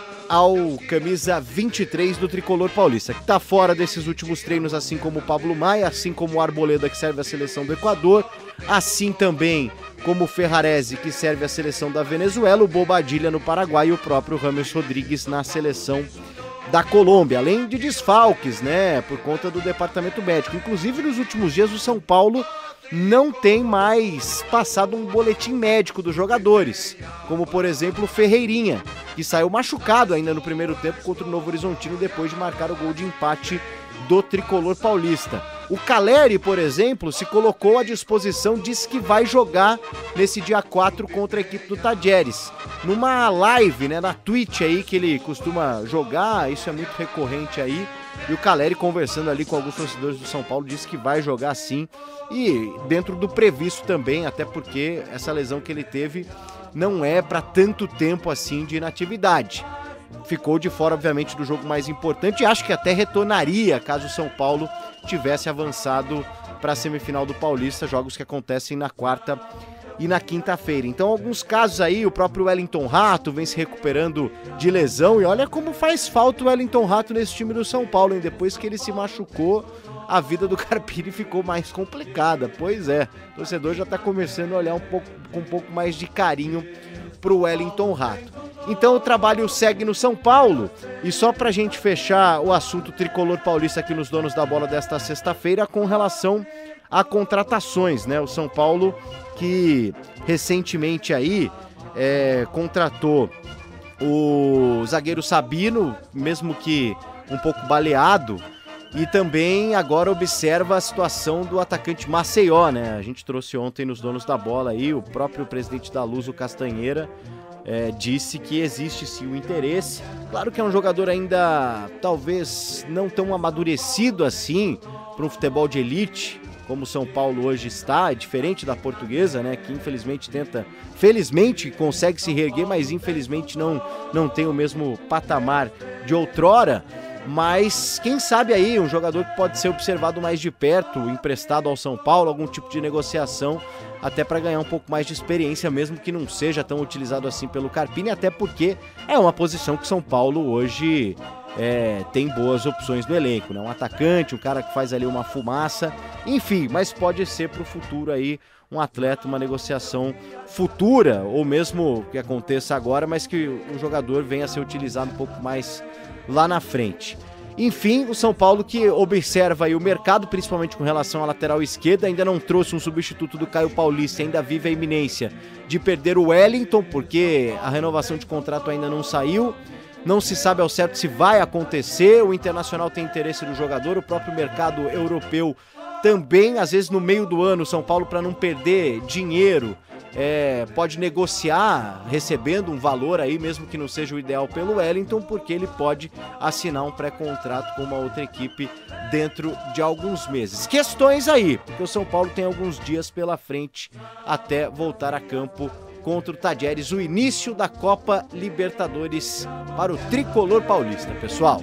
ao camisa 23 do tricolor paulista, que está fora desses últimos treinos, assim como o Pablo Maia, assim como o Arboleda, que serve a seleção do Equador, assim também como o Ferrarese, que serve a seleção da Venezuela, o Bobadilla no Paraguai e o próprio James Rodrigues na seleção da Colômbia, além de desfalques, né, por conta do departamento médico. Inclusive, nos últimos dias, o São Paulo não tem mais passado um boletim médico dos jogadores, como por exemplo o Ferreirinha, que saiu machucado ainda no primeiro tempo contra o Novo Horizontino depois de marcar o gol de empate do tricolor paulista. O Caleri, por exemplo, se colocou à disposição, disse que vai jogar nesse dia 4 contra a equipe do Tadieres. Numa live, né, na Twitch aí que ele costuma jogar, isso é muito recorrente aí, e o Caleri conversando ali com alguns torcedores do São Paulo disse que vai jogar sim, e dentro do previsto também, até porque essa lesão que ele teve não é para tanto tempo assim de inatividade. Ficou de fora, obviamente, do jogo mais importante e acho que até retornaria caso o São Paulo tivesse avançado para a semifinal do Paulista, jogos que acontecem na quarta e na quinta-feira. Então, alguns casos aí, o próprio Wellington Rato vem se recuperando de lesão e olha como faz falta o Wellington Rato nesse time do São Paulo, hein? Depois que ele se machucou, a vida do Carpini ficou mais complicada. Pois é, o torcedor já está começando a olhar com um pouco mais de carinho pro Wellington Rato. Então o trabalho segue no São Paulo e só pra gente fechar o assunto tricolor paulista aqui nos Donos da Bola desta sexta-feira com relação a contratações, né? O São Paulo que recentemente aí contratou o zagueiro Sabino, mesmo que um pouco baleado, e também agora observa a situação do atacante Maceió, né? A gente trouxe ontem nos Donos da Bola aí, o próprio presidente da Luz, o Castanheira, disse que existe sim o interesse. Claro que é um jogador ainda talvez não tão amadurecido assim para um futebol de elite, como o São Paulo hoje está, é diferente da Portuguesa, né, que infelizmente felizmente consegue se reerguer, mas infelizmente não tem o mesmo patamar de outrora. Mas quem sabe aí um jogador que pode ser observado mais de perto, emprestado ao São Paulo, algum tipo de negociação até para ganhar um pouco mais de experiência, mesmo que não seja tão utilizado assim pelo Carpini, até porque é uma posição que o São Paulo hoje tem boas opções no elenco, né? Um atacante, um cara que faz ali uma fumaça, enfim, mas pode ser para o futuro aí um atleta, uma negociação futura, ou mesmo que aconteça agora, mas que o jogador venha a ser utilizado um pouco mais lá na frente. Enfim, o São Paulo que observa aí o mercado, principalmente com relação à lateral esquerda, ainda não trouxe um substituto do Caio Paulista, ainda vive a iminência de perder o Wellington, porque a renovação de contrato ainda não saiu. Não se sabe ao certo se vai acontecer, o Internacional tem interesse do jogador, o próprio mercado europeu também, às vezes no meio do ano, o São Paulo, para não perder dinheiro, pode negociar recebendo um valor aí, mesmo que não seja o ideal pelo Wellington, porque ele pode assinar um pré-contrato com uma outra equipe dentro de alguns meses. Questões aí, porque o São Paulo tem alguns dias pela frente até voltar a campo contra o Tadieres, o início da Copa Libertadores para o tricolor paulista, pessoal.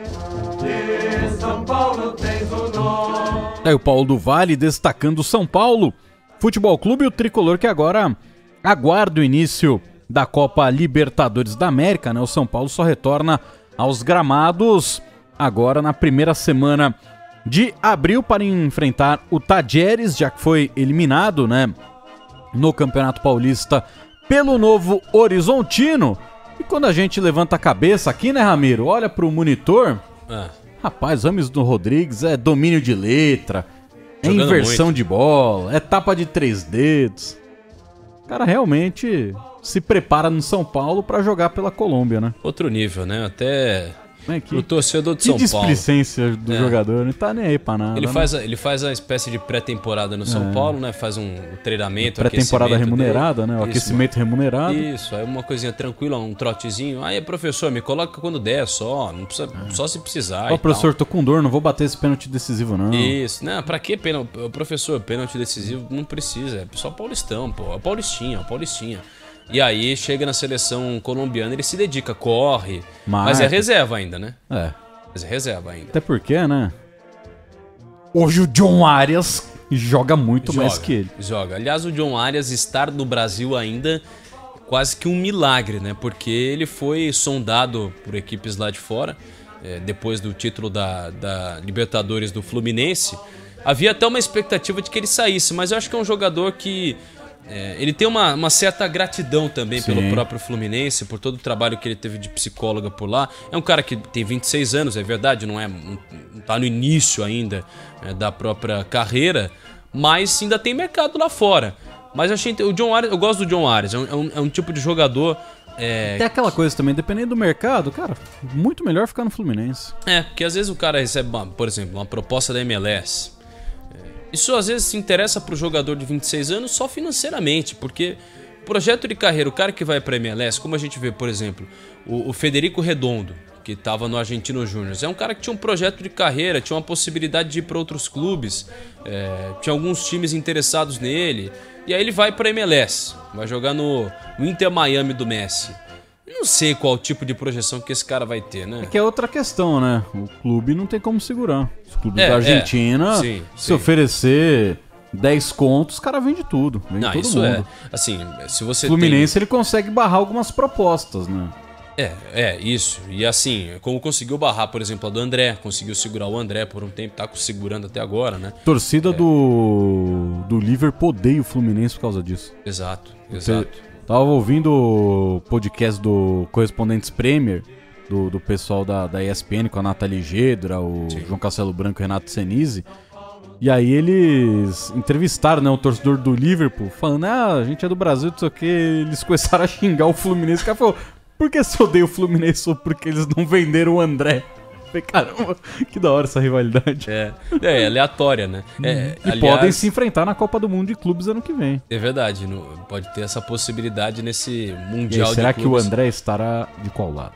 São Paulo tens o nome. É o Paulo do Vale destacando o São Paulo Futebol Clube, o tricolor que agora aguarda o início da Copa Libertadores da América, né? O São Paulo só retorna aos gramados agora na primeira semana de abril para enfrentar o Tadieres, já que foi eliminado, né, no Campeonato Paulista pelo Novo Horizontino. E quando a gente levanta a cabeça aqui, né, Ramiro, olha pro monitor, rapaz, Rames do Rodrigues é domínio de letra, é jogando inversão muito de bola, é tapa de 3 dedos. O cara realmente se prepara no São Paulo pra jogar pela Colômbia, né? Outro nível, né? Até o torcedor de que São Paulo. Que displicência do jogador, não tá nem aí pra nada. Ele faz a espécie de pré-temporada no São Paulo, né? Faz um treinamento, pré-temporada remunerada, né? O aquecimento remunerado. Isso, aí uma coisinha tranquila, um trotezinho. Aí, professor, me coloca quando der só, não precisa, só se precisar. Ó, professor, tô com dor, não vou bater esse pênalti decisivo, não. Isso, não, pra que pênalti? Professor, pênalti decisivo não precisa, é só paulistão, pô, é Paulistinha. E aí chega na seleção colombiana, ele se dedica, corre, mas é reserva ainda, né? Mas é reserva ainda. Até porque, né? Hoje o John Arias joga muito mais que ele. Joga. Aliás, o John Arias estar no Brasil ainda quase que um milagre, né? Porque ele foi sondado por equipes lá de fora, depois do título da Libertadores do Fluminense. Havia até uma expectativa de que ele saísse, mas eu acho que é um jogador que... ele tem uma certa gratidão também pelo próprio Fluminense, por todo o trabalho que ele teve de psicóloga por lá. É um cara que tem 26 anos, é verdade, não tá no início ainda da própria carreira, mas ainda tem mercado lá fora. Mas o John Arias, eu gosto do John Arias, é um tipo de jogador... Tem aquela coisa também, dependendo do mercado, cara, muito melhor ficar no Fluminense. Porque às vezes o cara recebe, por exemplo, uma proposta da MLS... Isso às vezes se interessa para o jogador de 26 anos só financeiramente, porque o projeto de carreira, o cara que vai para a MLS, como a gente vê, por exemplo, o Federico Redondo, que estava no Argentino Júnior, é um cara que tinha um projeto de carreira, tinha uma possibilidade de ir para outros clubes, tinha alguns times interessados nele, e aí ele vai para a MLS, vai jogar no Inter Miami do Messi. Não sei qual tipo de projeção que esse cara vai ter, né? É que é outra questão, né? O clube não tem como segurar. Os clubes da Argentina, se oferecer 10 contos, o cara vende tudo. Vende todo isso mundo. Assim, se você Fluminense, ele consegue barrar algumas propostas, né? Isso. E assim, como conseguiu barrar, por exemplo, a do André, conseguiu segurar o André por um tempo, tá segurando até agora, né? Torcida do Liverpool odeia o Fluminense por causa disso. Exato. Tava ouvindo o podcast do Correspondentes Premier, do pessoal da ESPN, com a Nathalie Gedra, o João Castelo Branco e o Renato Senise. E aí eles entrevistaram, né, o torcedor do Liverpool, falando, a gente é do Brasil, não sei o que. Eles começaram a xingar o Fluminense. O cara falou, por que você odeia o Fluminense? Ou porque eles não venderam o André? Falei, caramba, que da hora essa rivalidade. É aleatória, né? E podem se enfrentar na Copa do Mundo de Clubes ano que vem. É verdade, pode ter essa possibilidade nesse Mundial de Clubes. Será que o André estará de qual lado?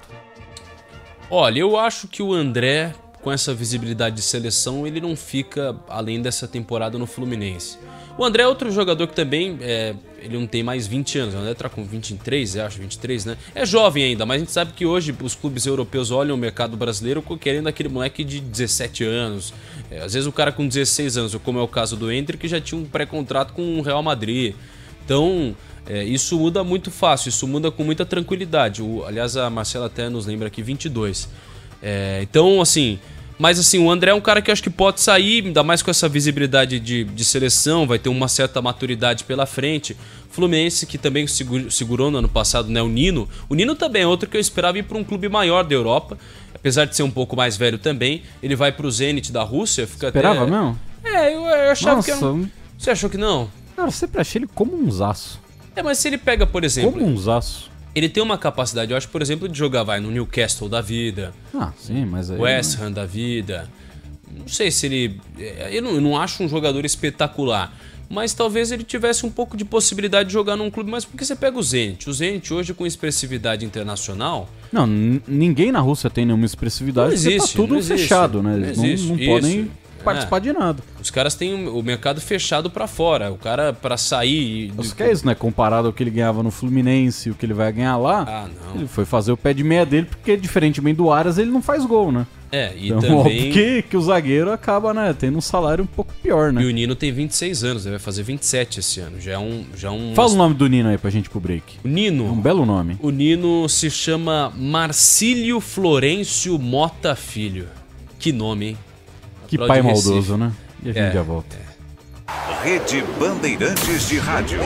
Olha, eu acho que o André, com essa visibilidade de seleção, ele não fica além dessa temporada no Fluminense. O André é outro jogador que também ele não tem mais 20 anos, o André tá com 23, eu acho, 23, né? É jovem ainda, mas a gente sabe que hoje os clubes europeus olham o mercado brasileiro querendo aquele moleque de 17 anos. Às vezes o cara com 16 anos, como é o caso do Endrick, já tinha um pré-contrato com o Real Madrid. Então, isso muda muito fácil, isso muda com muita tranquilidade. Aliás, a Marcela até nos lembra aqui, 22. Então, assim... Mas assim, o André é um cara que eu acho que pode sair, ainda mais com essa visibilidade de seleção, vai ter uma certa maturidade pela frente. Fluminense, que também segurou no ano passado, né, o Nino. O Nino também é outro que eu esperava ir para um clube maior da Europa, apesar de ser um pouco mais velho também. Ele vai para o Zenit da Rússia, fica Esperava mesmo? Eu achava que era Você achou que não? Cara, eu sempre achei ele como um zaço. Mas se ele pega, por exemplo... Como um zaço. Ele tem uma capacidade, eu acho, por exemplo, de jogar no Newcastle da vida. Sim, mas aí... West Ham da vida. Não sei se ele... Eu não acho um jogador espetacular. Mas talvez ele tivesse um pouco de possibilidade de jogar num clube. Mas porque você pega o Zenit. O Zenit hoje com expressividade internacional... Não, ninguém na Rússia tem nenhuma expressividade. Não existe, tá tudo fechado, né? Eles não podem participar de nada. Os caras têm o mercado fechado pra fora. O cara, pra sair... Acho que é isso, né? Comparado ao que ele ganhava no Fluminense e o que ele vai ganhar lá, ele foi fazer o pé de meia dele, porque diferentemente do Aras, ele não faz gol, né? E então, também... óbvio que o zagueiro acaba, né, tendo um salário um pouco pior, né? E o Nino tem 26 anos, ele vai fazer 27 esse ano. Já é um... Fala o nome do Nino aí pra gente ir pro break. O Nino... É um belo nome. O Nino se chama Marcílio Florencio Mota Filho. Que nome, hein? Que pai maldoso, né? E a gente já volta. Rede Bandeirantes de Rádio.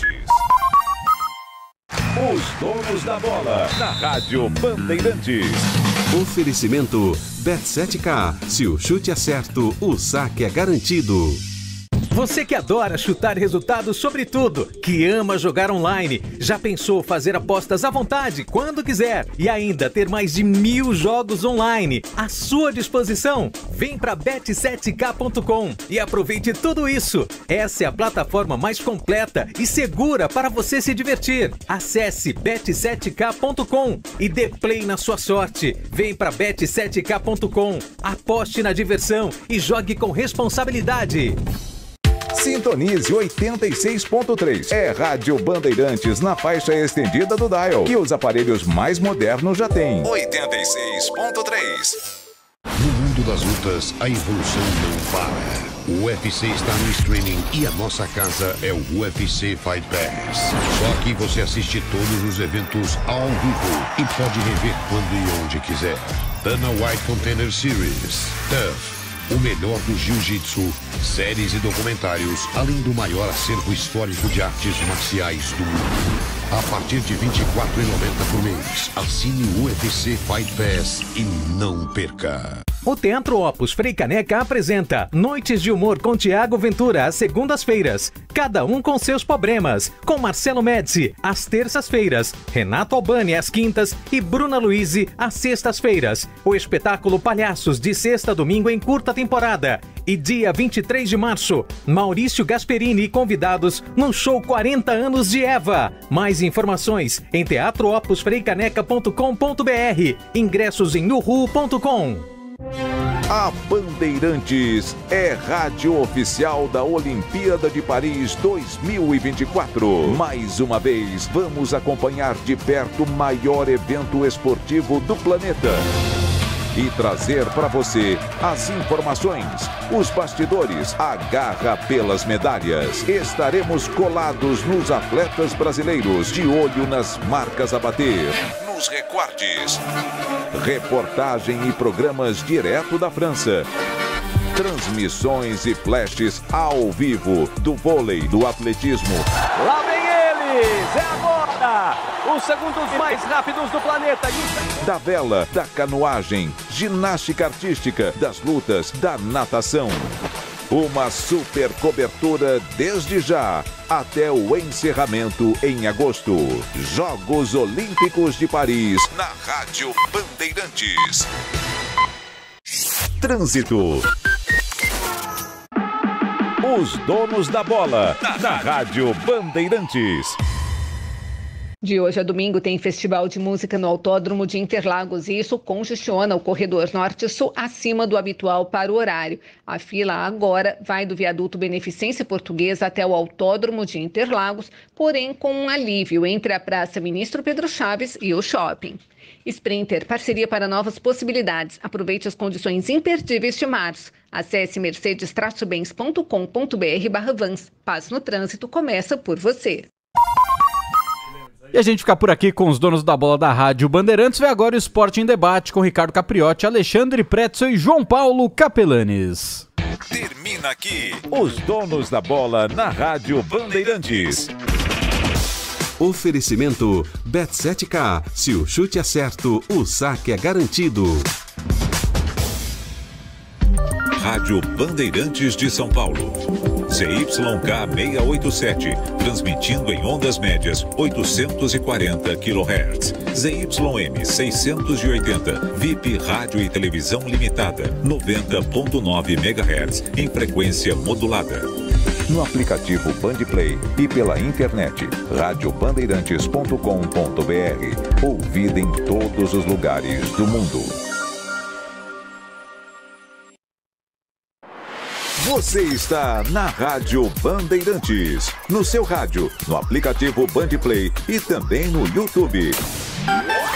Os donos da bola, na Rádio Bandeirantes. Oferecimento Bet7k. Se o chute é certo, o saque é garantido. Você que adora chutar resultados sobre tudo, que ama jogar online, já pensou fazer apostas à vontade, quando quiser, e ainda ter mais de 1000 jogos online à sua disposição? Vem para bet7k.com e aproveite tudo isso. Essa é a plataforma mais completa e segura para você se divertir. Acesse bet7k.com e dê play na sua sorte. Vem para bet7k.com, aposte na diversão e jogue com responsabilidade. Sintonize 86.3. É Rádio Bandeirantes na faixa estendida do dial. E os aparelhos mais modernos já têm. 86.3. No mundo das lutas, a evolução não para. O UFC está no streaming e a nossa casa é o UFC Fight Pass. Só aqui você assiste todos os eventos ao vivo e pode rever quando e onde quiser. Dana White Contender Series, TUF, o melhor do jiu-jitsu, séries e documentários, além do maior acervo histórico de artes marciais do mundo. A partir de R$ 24,90 por mês, assine o UFC Fight Pass e não perca. O Teatro Opus Frei Caneca apresenta Noites de Humor com Tiago Ventura às segundas-feiras. Cada um com seus problemas. Com Marcelo Médici às terças-feiras, Renato Albani às quintas e Bruna Luiz às sextas-feiras. O espetáculo Palhaços de sexta a domingo em curta temporada. E dia 23 de março, Maurício Gasperini e convidados no show 40 anos de Eva. Mais informações em teatroopusfreicaneca.com.br. Ingressos em uhu.com. A Bandeirantes é rádio oficial da Olimpíada de Paris 2024. Mais uma vez, vamos acompanhar de perto o maior evento esportivo do planeta e trazer para você as informações, os bastidores, a garra pelas medalhas. Estaremos colados nos atletas brasileiros, de olho nas marcas a bater, nos recortes, reportagem e programas direto da França. Transmissões e flashes ao vivo do vôlei, do atletismo. Lá vem eles! É agora! Os segundos mais rápidos do planeta. Da vela, da canoagem, ginástica artística, das lutas, da natação. Uma super cobertura desde já até o encerramento em agosto. Jogos Olímpicos de Paris na Rádio Bandeirantes. Trânsito. Os donos da bola na Rádio Bandeirantes. De hoje a domingo tem festival de música no Autódromo de Interlagos e isso congestiona o corredor norte-sul acima do habitual para o horário. A fila agora vai do viaduto Beneficência Portuguesa até o Autódromo de Interlagos, porém com um alívio entre a Praça Ministro Pedro Chaves e o shopping. Sprinter, parceria para novas possibilidades. Aproveite as condições imperdíveis de março. Acesse mercedes-bens.com.br/vans. Paz no trânsito começa por você. E a gente fica por aqui com os donos da bola da Rádio Bandeirantes. Vê agora o Esporte em Debate com Ricardo Capriotti, Alexandre Pretzel e João Paulo Capelanes. Termina aqui os donos da bola na Rádio Bandeirantes. Oferecimento Bet7k. Se o chute é certo, o saque é garantido. Rádio Bandeirantes de São Paulo. ZYK 687, transmitindo em ondas médias 840 kHz. ZYM 680, VIP Rádio e Televisão Limitada, 90.9 MHz, em frequência modulada. No aplicativo Bandplay e pela internet, radiobandeirantes.com.br. Ouvida em todos os lugares do mundo. Você está na Rádio Bandeirantes, no seu rádio, no aplicativo Bandplay e também no YouTube.